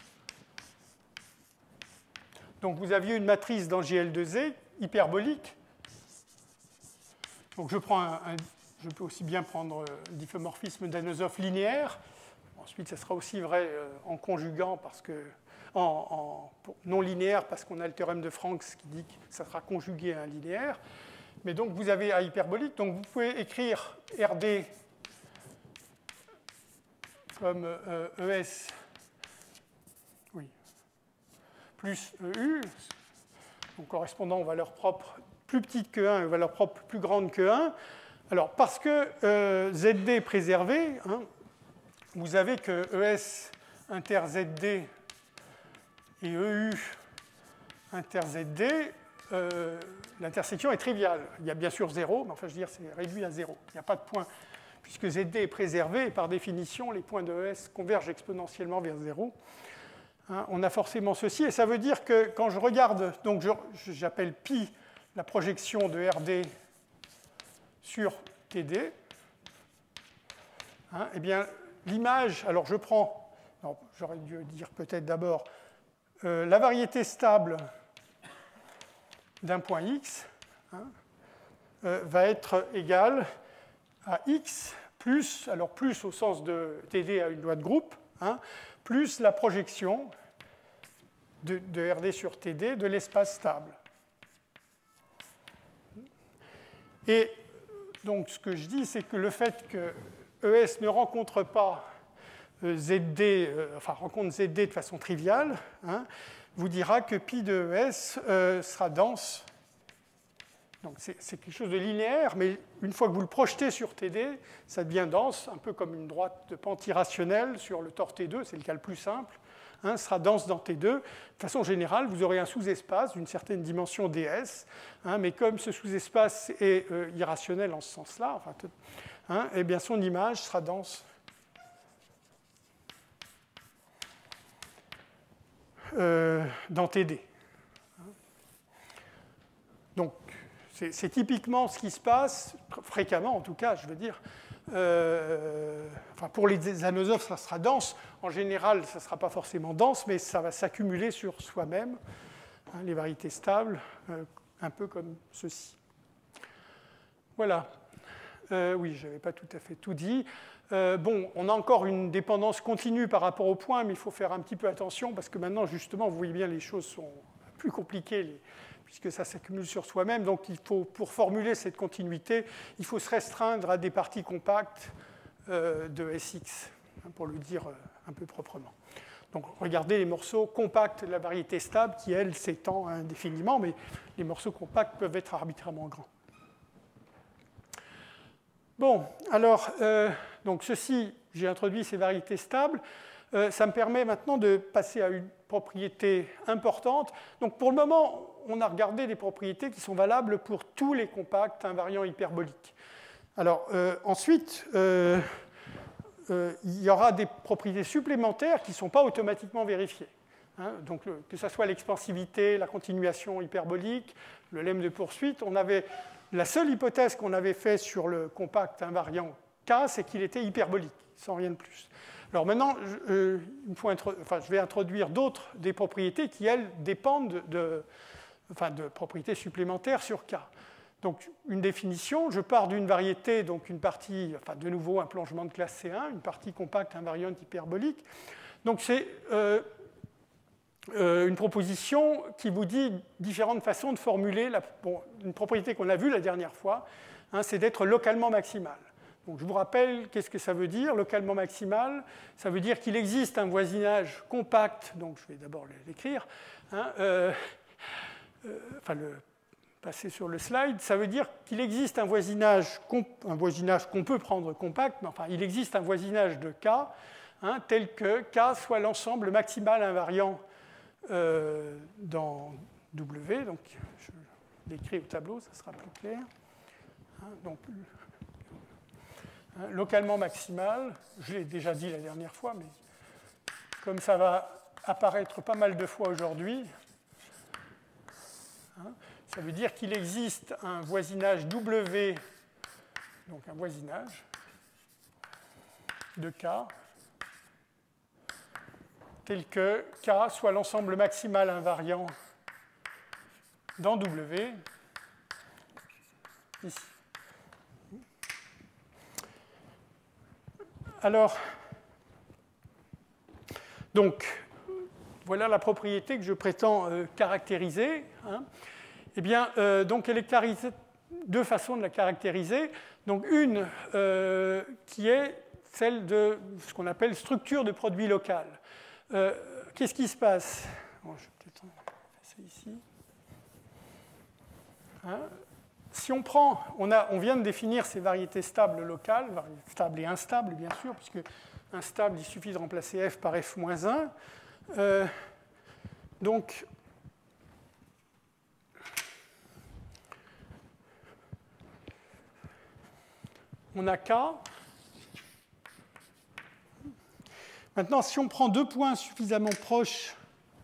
Speaker 1: Donc vous aviez une matrice dans J L deux Z hyperbolique. Donc je, prends un, un, je peux aussi bien prendre le difféomorphisme d'Anosov linéaire. Ensuite, ça sera aussi vrai en conjuguant, parce que, en, en non linéaire, parce qu'on a le théorème de Franks qui dit que ça sera conjugué à un linéaire. Mais donc vous avez un hyperbolique. Donc vous pouvez écrire R D comme euh, E S oui, plus E U, donc correspondant aux valeurs propres plus petites que un et aux valeurs propres plus grandes que un. Alors, parce que euh, Z D est préservé, hein, vous avez que E S inter Z D et E U inter Z D, euh, l'intersection est triviale. Il y a bien sûr zéro, mais enfin, je veux dire, c'est réduit à zéro. Il n'y a pas de point puisque Z D est préservé, et par définition, les points de E S convergent exponentiellement vers zéro. Hein, on a forcément ceci, et ça veut dire que quand je regarde, donc j'appelle pi la projection de R D sur T D, hein, eh bien, l'image, alors je prends, non, j'aurais dû dire peut-être d'abord, euh, la variété stable d'un point X, hein, euh, va être égale à X plus, alors plus au sens de T D à une loi de groupe, hein, plus la projection de, de R D sur T D de l'espace stable. Et donc ce que je dis, c'est que le fait que E S ne rencontre pas Z D, euh, enfin rencontre Z D de façon triviale, hein, vous dira que pi de E S euh, sera dense. Donc c'est quelque chose de linéaire, mais une fois que vous le projetez sur T D, ça devient dense, un peu comme une droite de pente irrationnelle sur le tor T deux, c'est le cas le plus simple, hein, sera dense dans T deux. De façon générale, vous aurez un sous-espace d'une certaine dimension D S, hein, mais comme ce sous-espace est euh, irrationnel en ce sens-là, enfin, hein, eh bien son image sera dense euh, dans T D. Donc, c'est typiquement ce qui se passe, fréquemment en tout cas, je veux dire. Euh, enfin, pour les anosophes, ça sera dense. En général, ça ne sera pas forcément dense, mais ça va s'accumuler sur soi-même, hein, les variétés stables, euh, un peu comme ceci. Voilà. Euh, oui, je n'avais pas tout à fait tout dit. Euh, bon, on a encore une dépendance continue par rapport au point, mais il faut faire un petit peu attention, parce que maintenant, justement, vous voyez bien, les choses sont plus compliquées. Les, puisque ça s'accumule sur soi-même. Donc, il faut, pour formuler cette continuité, il faut se restreindre à des parties compactes euh, de S X, hein, pour le dire euh, un peu proprement. Donc, regardez les morceaux compacts de la variété stable, qui, elle, s'étend indéfiniment, mais les morceaux compacts peuvent être arbitrairement grands. Bon, alors, euh, donc ceci, j'ai introduit ces variétés stables. Euh, ça me permet maintenant de passer à une propriété importante. Donc, pour le moment, on a regardé des propriétés qui sont valables pour tous les compacts invariants hyperboliques. Alors, euh, ensuite, euh, euh, il y aura des propriétés supplémentaires qui ne sont pas automatiquement vérifiées. Hein, donc, le, que ce soit l'expansivité, la continuation hyperbolique, le lemme de poursuite, on avait, la seule hypothèse qu'on avait faite sur le compact invariant K, c'est qu'il était hyperbolique, sans rien de plus. Alors maintenant, je, euh, il faut enfin, je vais introduire d'autres des propriétés qui, elles, dépendent de, de, enfin, de propriétés supplémentaires sur K. Donc, une définition, je pars d'une variété, donc une partie, enfin, de nouveau, un plongement de classe C un, une partie compacte invariante hyperbolique. Donc, c'est euh, euh, une proposition qui vous dit différentes façons de formuler la, bon, une propriété qu'on a vue la dernière fois, hein, c'est d'être localement maximal. Donc, je vous rappelle, qu'est-ce que ça veut dire, localement maximal? Ça veut dire qu'il existe un voisinage compact, donc je vais d'abord l'écrire, hein, euh, euh, enfin le passer sur le slide, ça veut dire qu'il existe un voisinage, un voisinage qu'on peut prendre compact, mais enfin, il existe un voisinage de K, hein, tel que K soit l'ensemble maximal invariant euh, dans W, donc je l'écris au tableau, ça sera plus clair. Hein, donc, localement maximal, je l'ai déjà dit la dernière fois, mais comme ça va apparaître pas mal de fois aujourd'hui, hein, ça veut dire qu'il existe un voisinage W, donc un voisinage de K, tel que K soit l'ensemble maximal invariant dans W, ici. Alors, donc, voilà la propriété que je prétends euh, caractériser. Hein. Eh bien, euh, donc, elle est caractérisée, deux façons de la caractériser. Donc, une euh, qui est celle de ce qu'on appelle structure de produit local. Euh, Qu'est-ce qui se passe? Bon, je vais peut-être faire ça ici. Hein. Si on prend, on, a, on vient de définir ces variétés stables locales, stables et instables bien sûr, puisque instable, il suffit de remplacer f par f moins un. Euh, donc, on a K, Maintenant, si on prend deux points suffisamment proches,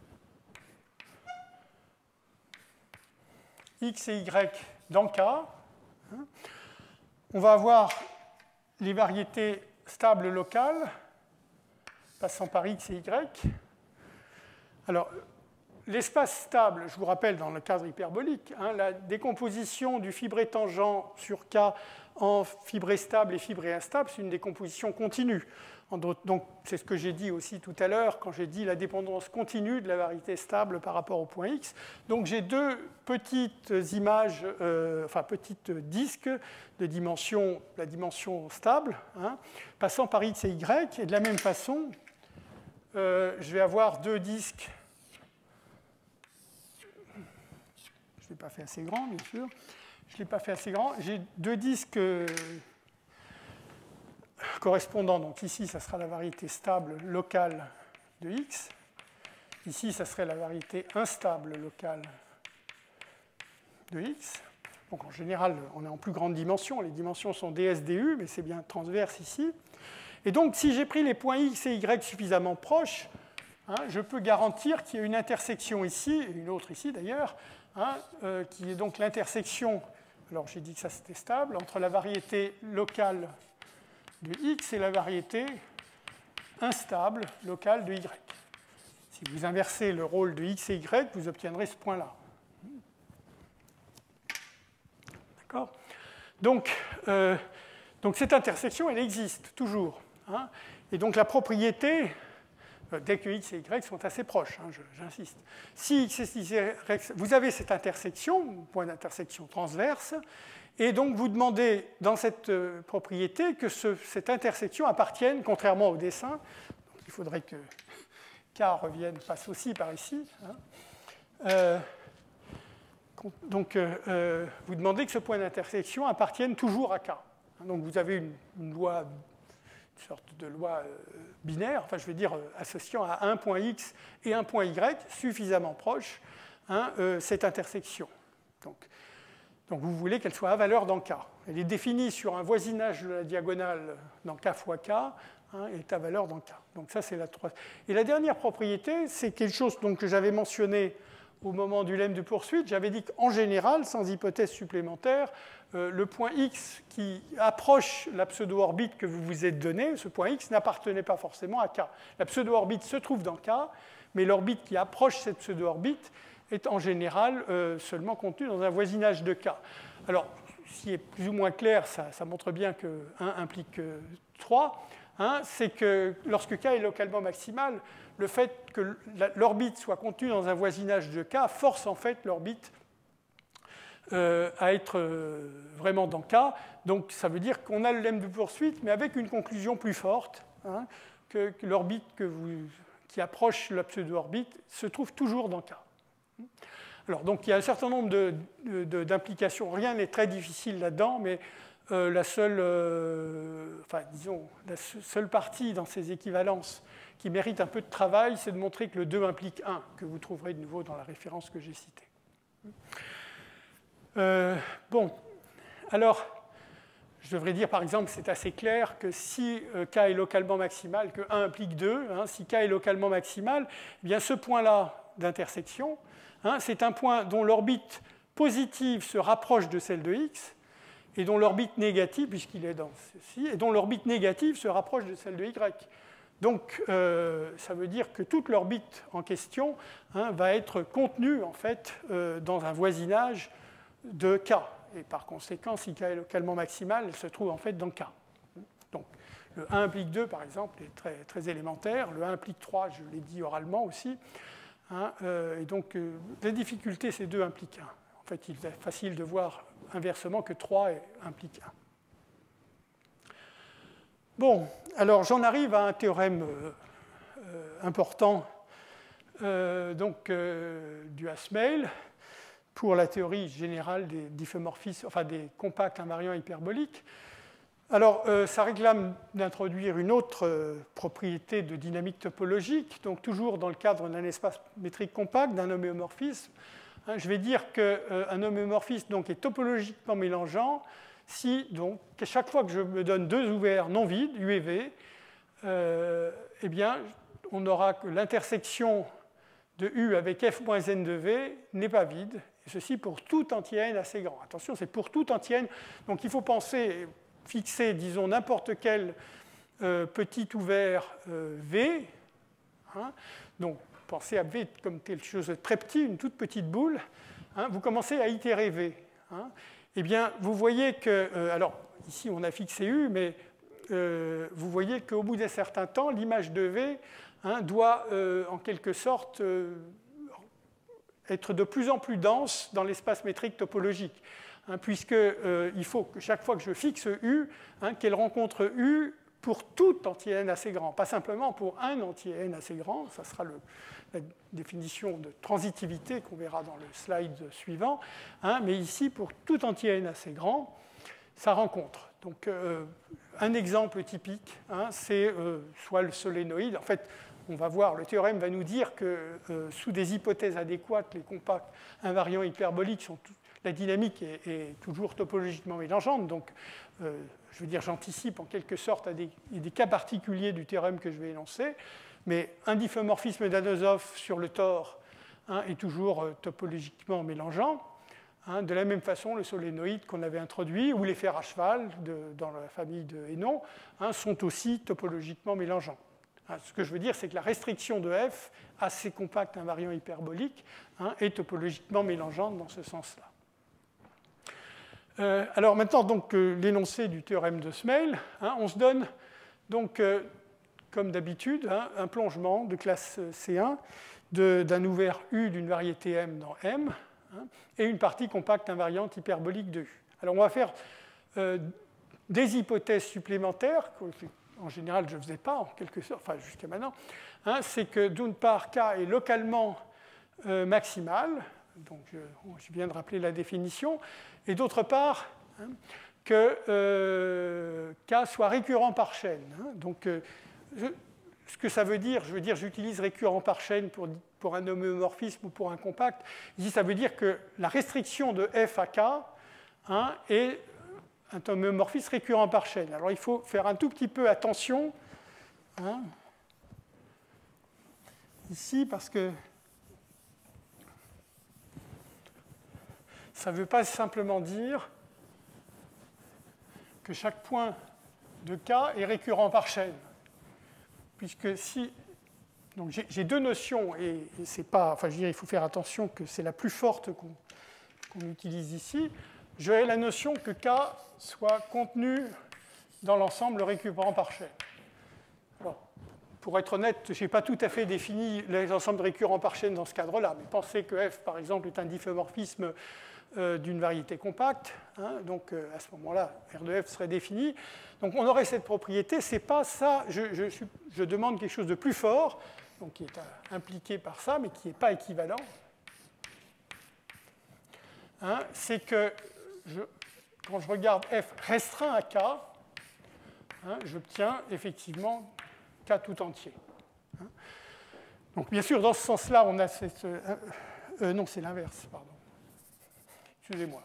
Speaker 1: x et y dans K, hein, on va avoir les variétés stables locales passant par x et y. Alors, l'espace stable, je vous rappelle dans le cadre hyperbolique, hein, la décomposition du fibré tangent sur K en fibré stable et fibré instable, c'est une décomposition continue. Donc, c'est ce que j'ai dit aussi tout à l'heure quand j'ai dit la dépendance continue de la variété stable par rapport au point X. Donc, j'ai deux petites images, euh, enfin, petites disques de dimension, la dimension stable, hein, passant par X et Y. Et de la même façon, euh, je vais avoir deux disques. Je ne l'ai pas fait assez grand, bien sûr. Je ne l'ai pas fait assez grand. J'ai deux disques euh, correspondants. Donc ici, ça sera la variété stable locale de X. Ici, ça serait la variété instable locale de X. Donc en général, on est en plus grande dimension. Les dimensions sont ds, du, mais c'est bien transverse ici. Et donc, si j'ai pris les points X et Y suffisamment proches, hein, je peux garantir qu'il y a une intersection ici, et une autre ici d'ailleurs, hein, euh, qui est donc l'intersection, alors j'ai dit que ça c'était stable, entre la variété locale de X et la variété instable locale de Y. Si vous inversez le rôle de X et Y, vous obtiendrez ce point-là. D'accord ? Donc, euh, donc, cette intersection, elle existe toujours. Hein, et donc, la propriété, euh, dès que X et Y sont assez proches, hein, j'insiste. Si X et Y, vous avez cette intersection, point d'intersection transverse, et donc vous demandez dans cette euh, propriété que ce, cette intersection appartienne, contrairement au dessin, donc il faudrait que K revienne, passe aussi par ici, hein, euh, donc, euh, vous demandez que ce point d'intersection appartienne toujours à K. Donc, vous avez une, une loi, une sorte de loi euh, binaire, enfin, je veux dire, euh, associant à un point X et un point Y suffisamment proche, hein, euh, cette intersection. Donc, donc, vous voulez qu'elle soit à valeur dans K. Elle est définie sur un voisinage de la diagonale dans K fois K, hein, et est à valeur dans K. Donc, ça, c'est la troisième. Et la dernière propriété, c'est quelque chose donc, que j'avais mentionné au moment du lemme de poursuite. J'avais dit qu'en général, sans hypothèse supplémentaire, euh, le point X qui approche la pseudo-orbite que vous vous êtes donnée, ce point X n'appartenait pas forcément à K. La pseudo-orbite se trouve dans K, mais l'orbite qui approche cette pseudo-orbite est en général euh, seulement contenue dans un voisinage de K. Alors, ce qui est plus ou moins clair, ça, ça montre bien que un implique euh, trois, hein, c'est que lorsque K est localement maximal, le fait que l'orbite soit contenue dans un voisinage de K force en fait l'orbite euh, à être euh, vraiment dans K. Donc ça veut dire qu'on a le lemme de poursuite, mais avec une conclusion plus forte, hein, que, que l'orbite que vous, qui approche la pseudo-orbite se trouve toujours dans K. Alors donc il y a un certain nombre de, de, d'implications. Rien n'est très difficile là-dedans, mais euh, la seule, euh, enfin disons, la seule partie dans ces équivalences qui mérite un peu de travail, c'est de montrer que le deux implique un, que vous trouverez de nouveau dans la référence que j'ai citée. Euh, bon, alors, je devrais dire par exemple, c'est assez clair que si K est localement maximal, que un implique deux, hein, si K est localement maximal, eh bien ce point-là d'intersection, hein, c'est un point dont l'orbite positive se rapproche de celle de X, et dont l'orbite négative, puisqu'il est dans ceci, et dont l'orbite négative se rapproche de celle de Y. Donc, euh, ça veut dire que toute l'orbite en question, hein, va être contenue en fait, euh, dans un voisinage de K. Et par conséquent, si K est localement maximal, elle se trouve en fait dans K. Donc, le un implique deux, par exemple, est très, très élémentaire. Le un implique trois, je l'ai dit oralement aussi. Hein, euh, et donc, euh, la difficulté, c'est deux implique un. En fait, il est facile de voir inversement que trois implique un. Bon, alors j'en arrive à un théorème euh, euh, important euh, donc, euh, du Hasmel pour la théorie générale des diffeomorphismes, enfin des compacts invariants hyperboliques. Alors, euh, ça réclame d'introduire une autre euh, propriété de dynamique topologique, donc toujours dans le cadre d'un espace métrique compact, d'un homéomorphisme. Hein, je vais dire qu'un euh, homéomorphisme donc, est topologiquement mélangeant si, donc, à chaque fois que je me donne deux ouverts non vides, U et V, euh, eh bien, on aura que l'intersection de U avec F moins N de V n'est pas vide, et ceci pour tout entier N assez grand. Attention, c'est pour tout entier N, donc il faut penser, fixer, disons, n'importe quel euh, petit ouvert euh, V, hein, donc pensez à V comme quelque chose de très petit, une toute petite boule, hein, vous commencez à itérer V. Hein, eh bien, vous voyez que, euh, alors ici on a fixé U, mais euh, vous voyez qu'au bout d'un certain temps, l'image de V hein, doit euh, en quelque sorte euh, être de plus en plus dense dans l'espace métrique topologique, hein, puisqu'il euh, faut que chaque fois que je fixe U, hein, qu'elle rencontre U pour tout entier N assez grand, pas simplement pour un entier N assez grand, ça sera le, la définition de transitivité qu'on verra dans le slide suivant, hein, mais ici, pour tout entier N assez grand, ça rencontre. Donc, euh, un exemple typique, hein, c'est euh, soit le solénoïde. En fait, on va voir, le théorème va nous dire que euh, sous des hypothèses adéquates, les compacts invariants hyperboliques sont tout, la dynamique est, est toujours topologiquement mélangeante. Donc, euh, je veux dire, j'anticipe en quelque sorte à des, des cas particuliers du théorème que je vais énoncer. Mais un diffeomorphisme d'Anosov sur le Tor hein, est toujours euh, topologiquement mélangeant. Hein, de la même façon, le solénoïde qu'on avait introduit ou les fers à cheval de, dans la famille de Hénon hein, sont aussi topologiquement mélangeants. Hein, ce que je veux dire, c'est que la restriction de F à ces compacts invariants hyperboliques hein, est topologiquement mélangeante dans ce sens-là. Euh, alors maintenant, donc, euh, l'énoncé du théorème de Smale, hein, on se donne donc, euh, comme d'habitude, hein, un plongement de classe C un d'un ouvert U d'une variété M dans M, hein, et une partie compacte invariante hyperbolique de U. Alors on va faire euh, des hypothèses supplémentaires, qu'en général je ne faisais pas, en quelque sorte, enfin jusqu'à maintenant, hein, c'est que d'une part K est localement euh, maximal, donc je, je viens de rappeler la définition, et d'autre part, hein, que euh, K soit récurrent par chaîne. Hein, donc euh, je, ce que ça veut dire, je veux dire, j'utilise récurrent par chaîne pour, pour un homéomorphisme ou pour un compact. Ici, ça veut dire que la restriction de F à K hein, est un homéomorphisme récurrent par chaîne. Alors, il faut faire un tout petit peu attention hein, ici, parce que ça ne veut pas simplement dire que chaque point de K est récurrent par chaîne. Puisque si. Donc j'ai deux notions, et, et c'est pas. Enfin, je veux dire, il faut faire attention que c'est la plus forte qu'on qu'on utilise ici. J'aurai la notion que K soit contenu dans l'ensemble récurrent par chaîne. Alors, pour être honnête, je n'ai pas tout à fait défini les ensembles récurrents par chaîne dans ce cadre-là, mais pensez que F, par exemple, est un diffeomorphisme euh, d'une variété compacte. Hein, donc, euh, à ce moment-là, R de F serait défini. Donc, on aurait cette propriété. C'est pas ça. Je, je, je demande quelque chose de plus fort, donc qui est euh, impliqué par ça, mais qui n'est pas équivalent. Hein, c'est que je, quand je regarde F restreint à K, hein, j'obtiens effectivement K tout entier. Hein. Donc, bien sûr, dans ce sens-là, on a cette. Euh, euh, non, c'est l'inverse, pardon. Excusez-moi.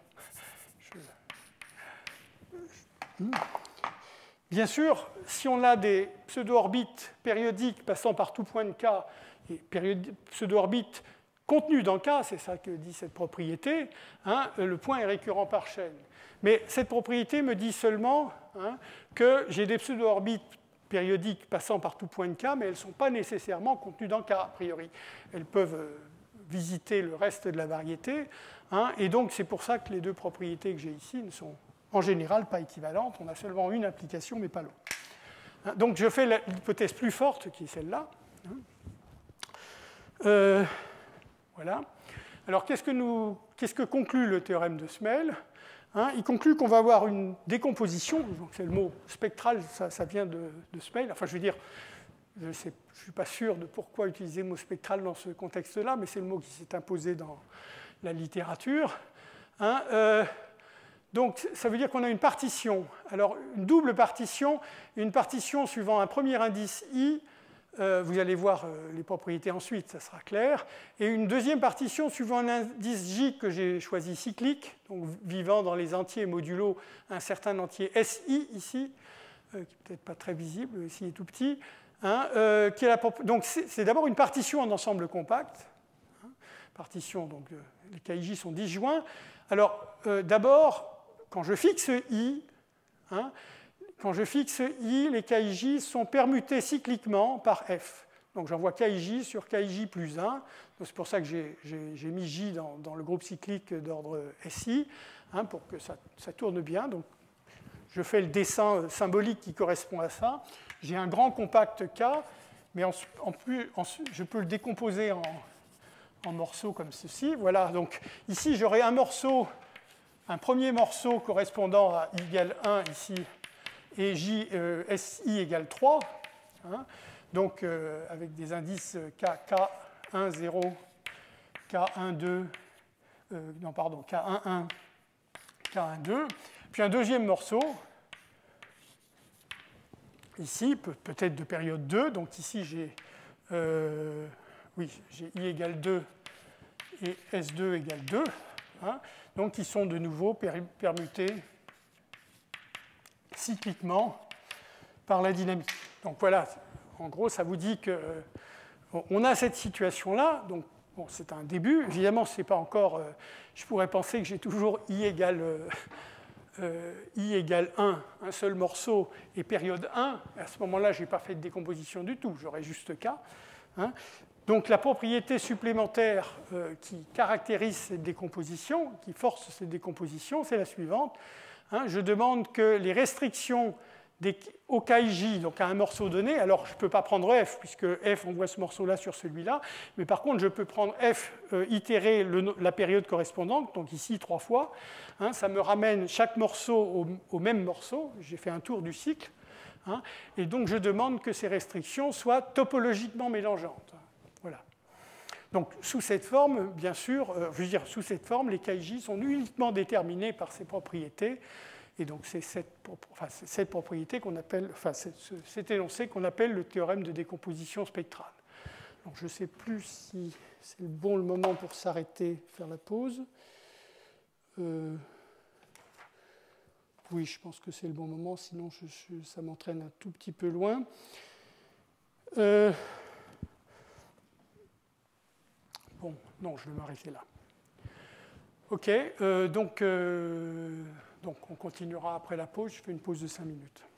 Speaker 1: Je... Bien sûr, si on a des pseudo-orbites périodiques passant par tout point de K et pseudo-orbites contenues dans K, c'est ça que dit cette propriété, hein, le point est récurrent par chaîne. Mais cette propriété me dit seulement hein, que j'ai des pseudo-orbites périodiques passant par tout point de K, mais elles ne sont pas nécessairement contenues dans K, a priori. Elles peuvent visiter le reste de la variété, hein, et donc c'est pour ça que les deux propriétés que j'ai ici ne sont en général pas équivalentes. On a seulement une application, mais pas l'autre. Hein, donc je fais l'hypothèse plus forte, qui est celle-là. Hein. Euh, voilà. Alors qu'est-ce que, nous, qu'est-ce que conclut le théorème de Smale? Hein, il conclut qu'on va avoir une décomposition, c'est le mot spectral, ça, ça vient de, de Smale. Enfin, je veux dire, je ne suis pas sûr de pourquoi utiliser le mot spectral dans ce contexte-là, mais c'est le mot qui s'est imposé dans la littérature. Hein, euh, donc, ça veut dire qu'on a une partition. Alors, une double partition, une partition suivant un premier indice I, euh, vous allez voir euh, les propriétés ensuite, ça sera clair, et une deuxième partition suivant un indice J que j'ai choisi cyclique, donc vivant dans les entiers modulo un certain entier S I ici, euh, qui n'est peut-être pas très visible, ici il est tout petit, hein, euh, qui est la, donc c'est d'abord une partition en ensemble compact. Hein, partition, donc euh, les K I J sont disjoints. Alors euh, d'abord, quand je fixe I, hein, quand je fixe I, les K I J sont permutés cycliquement par F. Donc j'envoie K I J sur K I J plus un. C'est pour ça que j'ai mis J dans, dans le groupe cyclique d'ordre S I, hein, pour que ça, ça tourne bien. Donc je fais le dessin symbolique qui correspond à ça. J'ai un grand compact K, mais en, en plus, en, je peux le décomposer en, en morceaux comme ceci. Voilà, donc ici j'aurai un morceau, un premier morceau correspondant à I égale un ici, et J, euh, S I égale trois. Hein, donc euh, avec des indices K, K un, zéro, K un, deux, euh, non pardon, K un, un, K un, deux, puis un deuxième morceau, ici, peut-être de période deux, donc ici j'ai euh, oui, j'ai I égale deux et S deux égale deux, hein, donc ils sont de nouveau permutés cycliquement par la dynamique. Donc voilà, en gros, ça vous dit que on a cette situation-là, donc bon, c'est un début. Évidemment, c'est pas encore. Euh, je pourrais penser que j'ai toujours I égale, euh, euh, I égale un, un seul morceau, et période un. À ce moment-là, je n'ai pas fait de décomposition du tout, j'aurais juste K. Hein. Donc la propriété supplémentaire euh, qui caractérise cette décomposition, qui force cette décomposition, c'est la suivante. Hein. Je demande que les restrictions Des, au K I J, donc à un morceau donné, alors je ne peux pas prendre F, puisque F envoie ce morceau-là sur celui-là, mais par contre, je peux prendre F, euh, itérer le, la période correspondante, donc ici trois fois. Hein, ça me ramène chaque morceau au, au même morceau, j'ai fait un tour du cycle, hein, et donc je demande que ces restrictions soient topologiquement mélangeantes. Voilà. Donc sous cette forme, bien sûr, euh, je veux dire, sous cette forme, les K I J sont uniquement déterminés par ces propriétés. Et donc c'est cette, enfin, cette propriété qu'on appelle, enfin cet énoncé qu'on appelle le théorème de décomposition spectrale. Donc je ne sais plus si c'est le bon le moment pour s'arrêter, faire la pause. Euh, oui, je pense que c'est le bon moment, sinon je, je, ça m'entraîne un tout petit peu loin. Euh, bon, non, je vais m'arrêter là. OK, euh, donc... Euh, Donc on continuera après la pause, je fais une pause de cinq minutes.